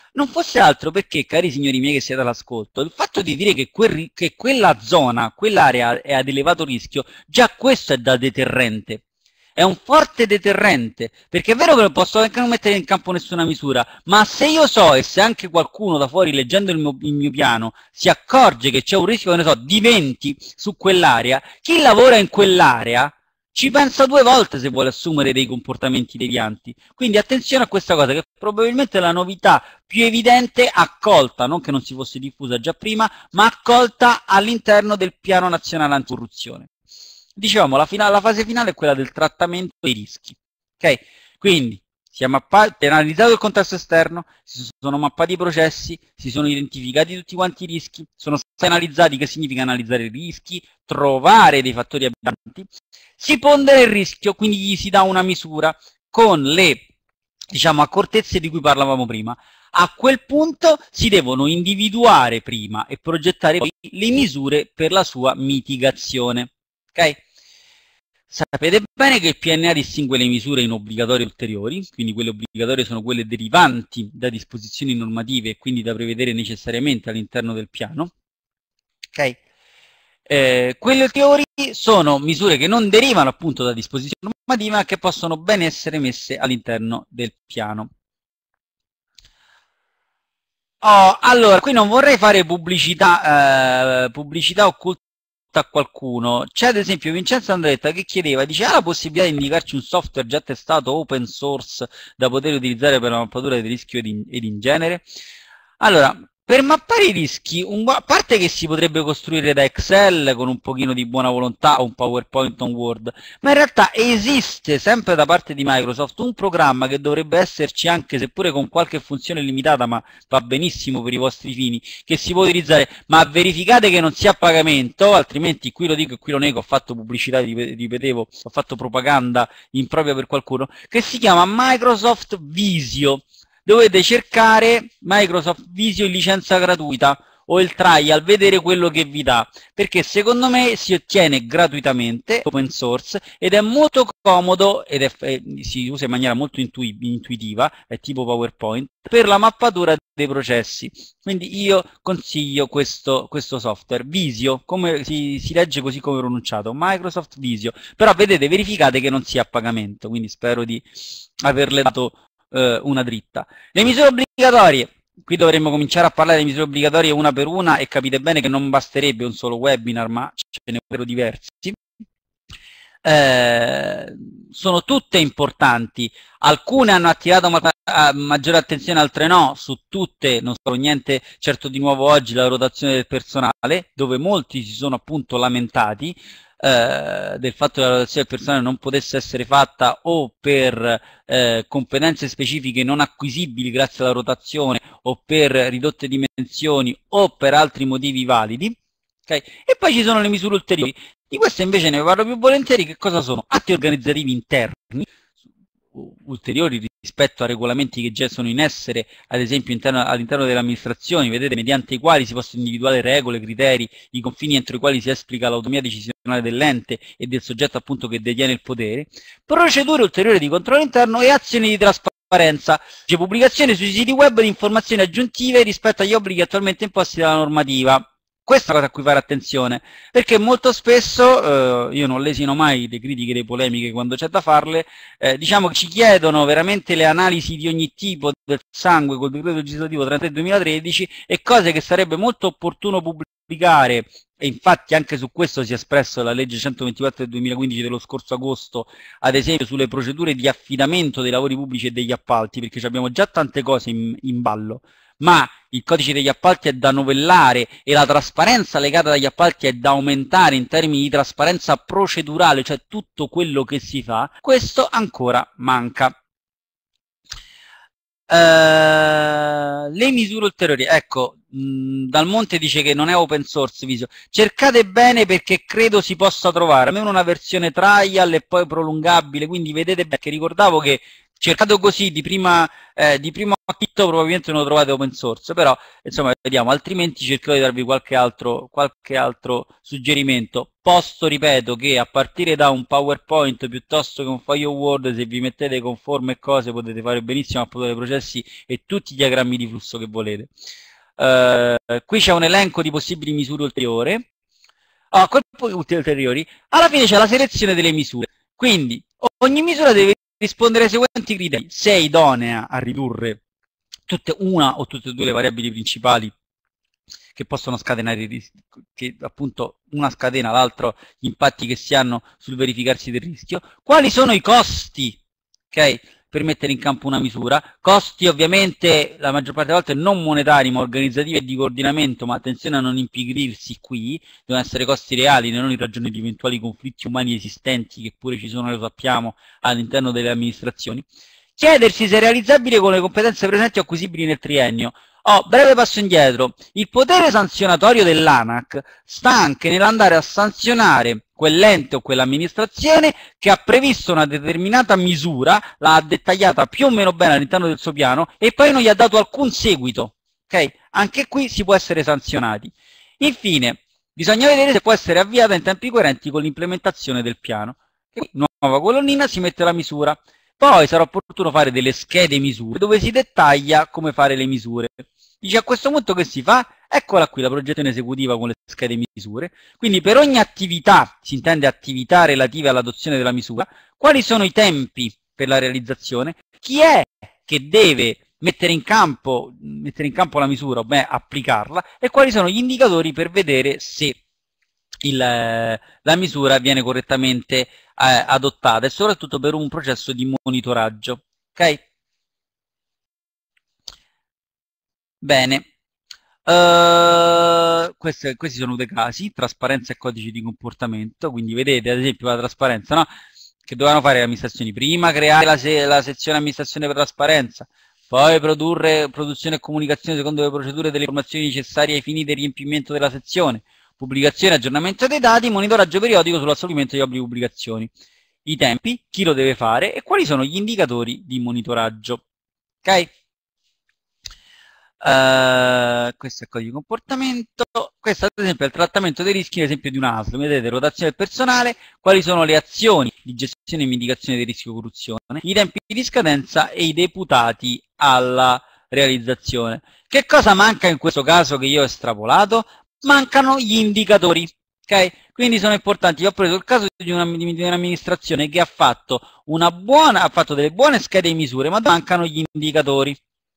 non fosse altro perché, cari signori miei che siete all'ascolto, il fatto di dire che, quel, che quella zona, quell'area è ad elevato rischio, già questo è da deterrente. È un forte deterrente, perché è vero che non posso anche non mettere in campo nessuna misura, ma se io so e se anche qualcuno da fuori leggendo il mio, il mio piano si accorge che c'è un rischio, che ne so, di venti su quell'area, chi lavora in quell'area ci pensa due volte se vuole assumere dei comportamenti devianti. Quindi attenzione a questa cosa, che probabilmente è la novità più evidente accolta, non che non si fosse diffusa già prima, ma accolta all'interno del piano nazionale anticorruzione. Dicevamo, la, la fase finale è quella del trattamento dei rischi. Ok? Quindi si è mappato, analizzato il contesto esterno, si sono mappati i processi, si sono identificati tutti quanti i rischi, sono stati analizzati, che significa analizzare i rischi, trovare dei fattori abitanti, si pondera il rischio, quindi gli si dà una misura con le, diciamo, accortezze di cui parlavamo prima. A quel punto si devono individuare prima e progettare poi le misure per la sua mitigazione. Ok? Sapete bene che il P N A distingue le misure in obbligatorie e ulteriori, quindi quelle obbligatorie sono quelle derivanti da disposizioni normative e quindi da prevedere necessariamente all'interno del piano. Ok? Eh, quelle ulteriori sono misure che non derivano appunto da disposizioni normative ma che possono ben essere messe all'interno del piano. Oh, allora, qui non vorrei fare pubblicità, eh, pubblicità occulta a qualcuno. C'è ad esempio Vincenzo Andretta che chiedeva, dice, ha la possibilità di indicarci un software già testato open source da poter utilizzare per la mappatura del rischio ed in, ed in genere? Allora, per mappare i rischi, un, a parte che si potrebbe costruire da Excel con un pochino di buona volontà o un PowerPoint o un Word, ma in realtà esiste sempre da parte di Microsoft un programma che dovrebbe esserci anche, seppure con qualche funzione limitata, ma va benissimo per i vostri fini, che si può utilizzare, ma verificate che non sia a pagamento, altrimenti qui lo dico e qui lo nego, ho fatto pubblicità, ripetevo, ho fatto propaganda impropria per qualcuno, che si chiama Microsoft Visio. Dovete cercare Microsoft Visio in licenza gratuita o il trial, vedere quello che vi dà, perché secondo me si ottiene gratuitamente, open source, ed è molto comodo ed è, è, si usa in maniera molto intui, intuitiva, è tipo PowerPoint, per la mappatura dei processi. Quindi io consiglio questo, questo software, Visio, come si, si legge così come pronunciato, Microsoft Visio, però vedete, verificate che non sia a pagamento, quindi spero di averle dato una dritta. Le misure obbligatorie, qui dovremmo cominciare a parlare di misure obbligatorie una per una e capite bene che non basterebbe un solo webinar, ma ce ne sarebbero diversi. Eh, sono tutte importanti, alcune hanno attirato ma maggiore attenzione, altre no. Su tutte non so niente certo di nuovo oggi, la rotazione del personale, dove molti si sono appunto lamentati eh, del fatto che la rotazione del personale non potesse essere fatta o per eh, competenze specifiche non acquisibili grazie alla rotazione o per ridotte dimensioni o per altri motivi validi. Okay? E poi ci sono le misure ulteriori. Di queste invece ne parlo più volentieri. Che cosa sono? Atti organizzativi interni ulteriori rispetto a regolamenti che già sono in essere, ad esempio all'interno delle amministrazioni, vedete, mediante i quali si possono individuare regole, criteri, i confini entro i quali si esplica l'autonomia decisionale dell'ente e del soggetto appunto che detiene il potere, procedure ulteriori di controllo interno e azioni di trasparenza, cioè pubblicazione sui siti web di informazioni aggiuntive rispetto agli obblighi attualmente imposti dalla normativa. Questa è la cosa a cui fare attenzione, perché molto spesso, eh, io non lesino mai le critiche, le polemiche quando c'è da farle, eh, diciamo che ci chiedono veramente le analisi di ogni tipo del sangue col decreto legislativo trentatré duemilatredici e cose che sarebbe molto opportuno pubblicare, e infatti anche su questo si è espresso la legge centoventiquattro del duemilaquindici dello scorso agosto, ad esempio sulle procedure di affidamento dei lavori pubblici e degli appalti, perché abbiamo già tante cose in, in ballo, ma il codice degli appalti è da novellare e la trasparenza legata agli appalti è da aumentare in termini di trasparenza procedurale, cioè tutto quello che si fa, questo ancora manca. Uh, le misure ulteriori, ecco, mh, Dal Monte dice che non è open source Visio, cercate bene perché credo si possa trovare almeno una versione trial e poi prolungabile, quindi vedete bene che ricordavo che cercato così di prima, eh, di primo acchito probabilmente non lo trovate open source, però insomma vediamo, altrimenti cercherò di darvi qualche altro, qualche altro suggerimento. Posto, ripeto, che a partire da un PowerPoint piuttosto che un foglio Word, se vi mettete con forme e cose potete fare benissimo approdare processi e tutti i diagrammi di flusso che volete. Uh, qui c'è un elenco di possibili misure ulteriori. Ah, ulteriori. Alla fine c'è la selezione delle misure. Quindi ogni misura deve rispondere ai seguenti criteri: se è idonea a ridurre tutte una o tutte e due le variabili principali che possono scatenare i rischi, che appunto una scatena l'altro gli impatti che si hanno sul verificarsi del rischio, quali sono i costi, ok, per mettere in campo una misura, costi ovviamente la maggior parte delle volte non monetari ma organizzativi e di coordinamento, ma attenzione a non impigrirsi qui, devono essere costi reali, non in ragione di eventuali conflitti umani esistenti che pure ci sono, lo sappiamo, all'interno delle amministrazioni. Chiedersi se è realizzabile con le competenze presenti o acquisibili nel triennio. Oh, breve passo indietro, il potere sanzionatorio dell'ANAC sta anche nell'andare a sanzionare quell'ente o quell'amministrazione che ha previsto una determinata misura, l'ha dettagliata più o meno bene all'interno del suo piano e poi non gli ha dato alcun seguito. Okay? Anche qui si può essere sanzionati. Infine, bisogna vedere se può essere avviata in tempi coerenti con l'implementazione del piano. E qui, nuova colonnina, si mette la misura. Poi sarà opportuno fare delle schede misure dove si dettaglia come fare le misure. Dice a questo punto che si fa? Eccola qui la progettazione esecutiva con le schede misure. Quindi per ogni attività, si intende attività relative all'adozione della misura, quali sono i tempi per la realizzazione, chi è che deve mettere in campo, mettere in campo la misura, o beh, applicarla, e quali sono gli indicatori per vedere se il, la misura viene correttamente eh, adottata e soprattutto per un processo di monitoraggio. Ok? Bene. Uh, questi, questi sono dei casi, trasparenza e codici di comportamento, quindi vedete ad esempio la trasparenza, no? Che dovevano fare le amministrazioni, prima creare la, se la sezione amministrazione per trasparenza, poi produrre produzione e comunicazione secondo le procedure delle informazioni necessarie ai fini del riempimento della sezione, pubblicazione e aggiornamento dei dati, monitoraggio periodico sull'assolvimento degli obblighi di pubblicazioni, i tempi, chi lo deve fare e quali sono gli indicatori di monitoraggio. Ok? Uh, questo è il codice di comportamento, questo ad esempio è il trattamento dei rischi, ad esempio di un A S L, vedete, rotazione del personale, quali sono le azioni di gestione e mitigazione del rischio corruzione, i tempi di scadenza e i deputati alla realizzazione. Che cosa manca in questo caso che io ho estrapolato? Mancano gli indicatori, ok? Quindi sono importanti. Io ho preso il caso di un'amministrazione che ha fatto una buona, ha fatto delle buone schede di misure, ma mancano gli indicatori.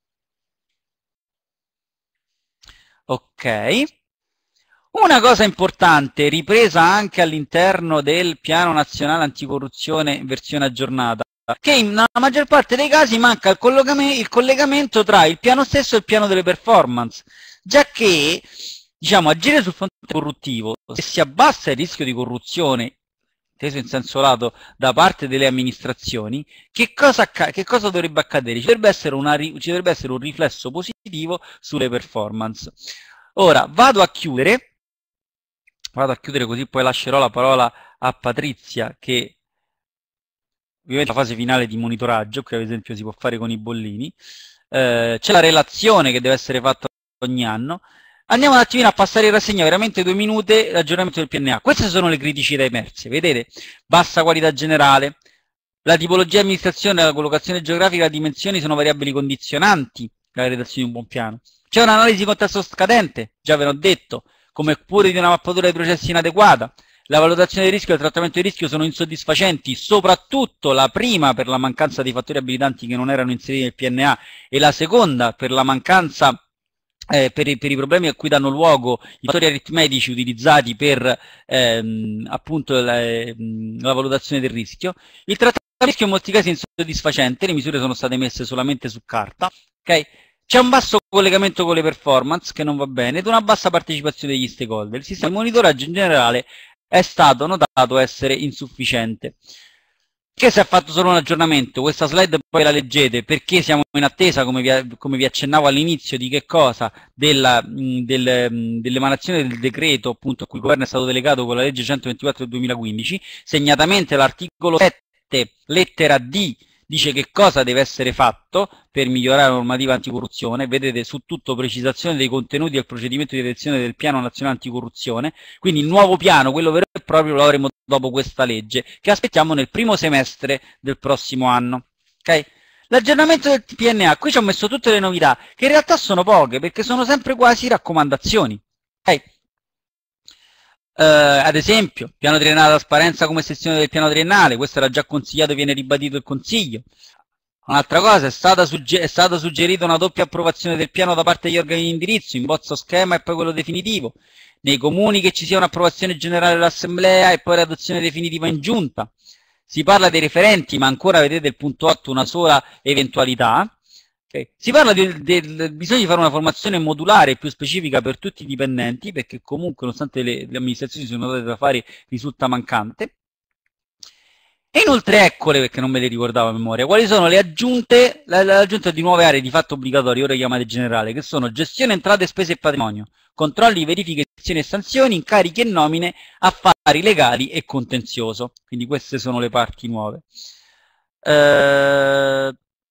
Ok. Una cosa importante, ripresa anche all'interno del piano nazionale anticorruzione in versione aggiornata, che nella maggior parte dei casi manca il, il collegamento tra il piano stesso e il piano delle performance, già che diciamo, agire sul fronte corruttivo, se si abbassa il rischio di corruzione, inteso in senso lato, da parte delle amministrazioni, che cosa, che cosa dovrebbe accadere? Ci dovrebbe, essere una, ci dovrebbe essere un riflesso positivo sulle performance. Ora, vado a chiudere, vado a chiudere così poi lascerò la parola a Patrizia, che ovviamente la fase finale di monitoraggio, che ad esempio si può fare con i bollini, eh, c'è la relazione che deve essere fatta ogni anno. Andiamo un attimino a passare in rassegna veramente due minuti l'aggiornamento del P N A. Queste sono le criticità emerse, vedete? Bassa qualità generale, la tipologia di amministrazione, la collocazione geografica, le dimensioni sono variabili condizionanti la redazione di un buon piano. C'è un'analisi di contesto scadente, già ve l'ho detto, come pure di una mappatura dei processi inadeguata. La valutazione del rischio e il trattamento del rischio sono insoddisfacenti, soprattutto la prima per la mancanza di fattori abilitanti che non erano inseriti nel P N A e la seconda per la mancanza Eh, per, i, per i problemi a cui danno luogo i fattori aritmetici utilizzati per ehm, appunto la, la valutazione del rischio. Il trattamento del rischio in molti casi è insoddisfacente, le misure sono state messe solamente su carta, okay? C'è un basso collegamento con le performance che non va bene ed una bassa partecipazione degli stakeholder. Il sistema di monitoraggio in generale è stato notato essere insufficiente. Che si è fatto solo un aggiornamento, questa slide poi la leggete perché siamo in attesa, come vi, come vi accennavo all'inizio, di che cosa? Della, del, dell'emanazione del decreto appunto a cui il governo è stato delegato con la legge centoventiquattro del duemilaquindici, segnatamente l'articolo sette, lettera D, dice che cosa deve essere fatto per migliorare la normativa anticorruzione, vedete su tutto precisazione dei contenuti del procedimento di adozione del piano nazionale anticorruzione, quindi il nuovo piano, quello vero e proprio, lo avremo dopo questa legge, che aspettiamo nel primo semestre del prossimo anno. Okay? L'aggiornamento del P N A, qui ci ho messo tutte le novità, che in realtà sono poche, perché sono sempre quasi raccomandazioni. Okay? Uh, ad esempio, piano triennale trasparenza come sezione del piano triennale, questo era già consigliato e viene ribadito il Consiglio. Un'altra cosa, è stata, è stata suggerita una doppia approvazione del piano da parte degli organi di indirizzo, in bozzo schema e poi quello definitivo. Nei comuni che ci sia un'approvazione generale dell'Assemblea e poi l'adozione definitiva in giunta. Si parla dei referenti, ma ancora vedete il punto otto, una sola eventualità. Okay. Si parla del, del bisogno di fare una formazione modulare più specifica per tutti i dipendenti, perché comunque, nonostante le, le amministrazioni sono date da fare, risulta mancante. E inoltre, eccole, perché non me le ricordavo a memoria, quali sono le aggiunte, l'aggiunta di nuove aree di fatto obbligatorie, ora chiamate generale, che sono gestione, entrate, spese e patrimonio, controlli, verifiche, azioni e sanzioni, incarichi e nomine, affari legali e contenzioso. Quindi queste sono le parti nuove. Eh...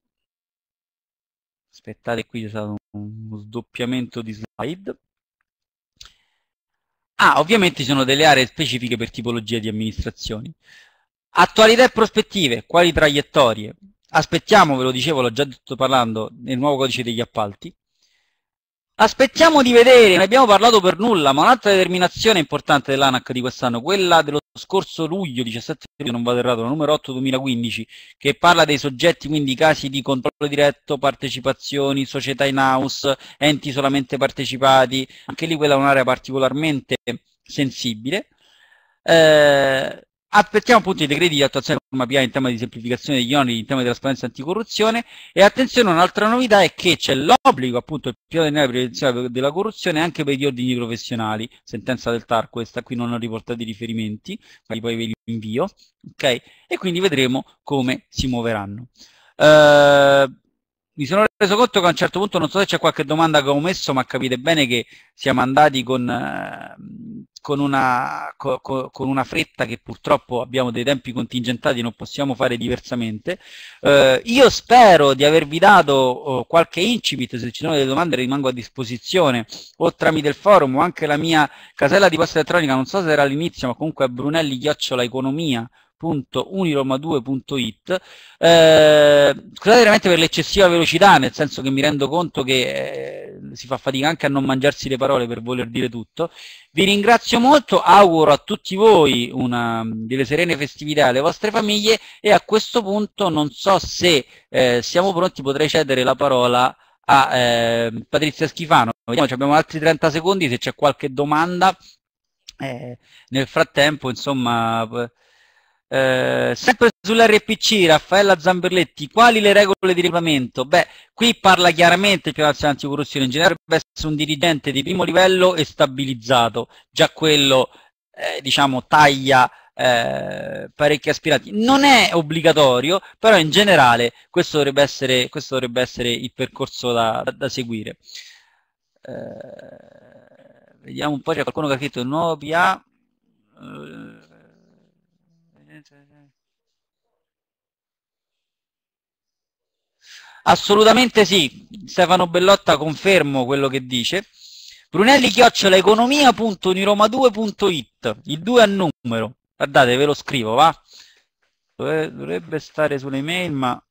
Aspettate, qui c'è stato uno sdoppiamento di slide. Ah, ovviamente ci sono delle aree specifiche per tipologia di amministrazioni. Attualità e prospettive, quali traiettorie? Aspettiamo, ve lo dicevo, l'ho già detto parlando, nel nuovo codice degli appalti. Aspettiamo di vedere, non abbiamo parlato per nulla, ma un'altra determinazione importante dell'ANAC di quest'anno, quella dello scorso luglio, diciassette luglio, non vado errato, la numero otto duemilaquindici, che parla dei soggetti, quindi casi di controllo diretto, partecipazioni, società in house, enti solamente partecipati, anche lì quella è un'area particolarmente sensibile. Eh, Aspettiamo appunto i decreti di attuazione della norma P A in tema di semplificazione degli oneri, in tema di trasparenza e anticorruzione, e attenzione, un'altra novità è che c'è l'obbligo appunto del piano di prevenzione della corruzione anche per gli ordini professionali, sentenza del T A R, questa qui non ho riportato i riferimenti, ma poi ve li invio, ok? E quindi vedremo come si muoveranno. Uh, mi sono reso conto che a un certo punto, non so se c'è qualche domanda che ho messo, ma capite bene che siamo andati con, eh, con, una, co, con una fretta che purtroppo abbiamo dei tempi contingentati, non possiamo fare diversamente. Eh, io spero di avervi dato oh, qualche incipit, se ci sono delle domande rimango a disposizione, o tramite il forum, o anche la mia casella di posta elettronica, non so se era all'inizio, ma comunque a brunelli chiocciola economia punto uniroma due punto it. Eh, scusate veramente per l'eccessiva velocità, nel senso che mi rendo conto che eh, si fa fatica anche a non mangiarsi le parole per voler dire tutto. Vi ringrazio molto, auguro a tutti voi una, delle serene festività alle vostre famiglie, e a questo punto non so se eh, siamo pronti, potrei cedere la parola a eh, Patrizia Schifano. Vediamo, abbiamo altri trenta secondi, se c'è qualche domanda. Eh, nel frattempo, insomma... Eh, sempre sull'R P C, Raffaella Zamberletti, quali le regole di regolamento? Beh, qui parla chiaramente il piano nazionale anticorruzione, in generale dovrebbe essere un dirigente di primo livello e stabilizzato, già quello eh, diciamo taglia eh, parecchi aspiranti. Non è obbligatorio, però in generale questo dovrebbe essere, questo dovrebbe essere il percorso da, da, da seguire. Eh, vediamo un po', c'è qualcuno che ha scritto il nuovo P A. Eh, Assolutamente sì, Stefano Bellotta, confermo quello che dice. Brunelli chiocciola economia punto uniroma due punto it, il due a numero, guardate ve lo scrivo, va? Dovrebbe stare sulle email, ma...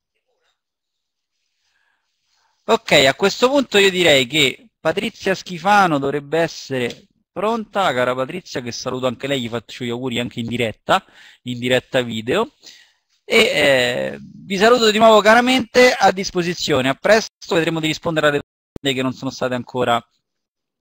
Ok, a questo punto io direi che Patrizia Schifano dovrebbe essere pronta, la cara Patrizia, che saluto anche lei, gli faccio gli auguri anche in diretta, in diretta video. E eh, vi saluto di nuovo caramente, a disposizione, a presto, vedremo di rispondere alle domande che non sono state ancora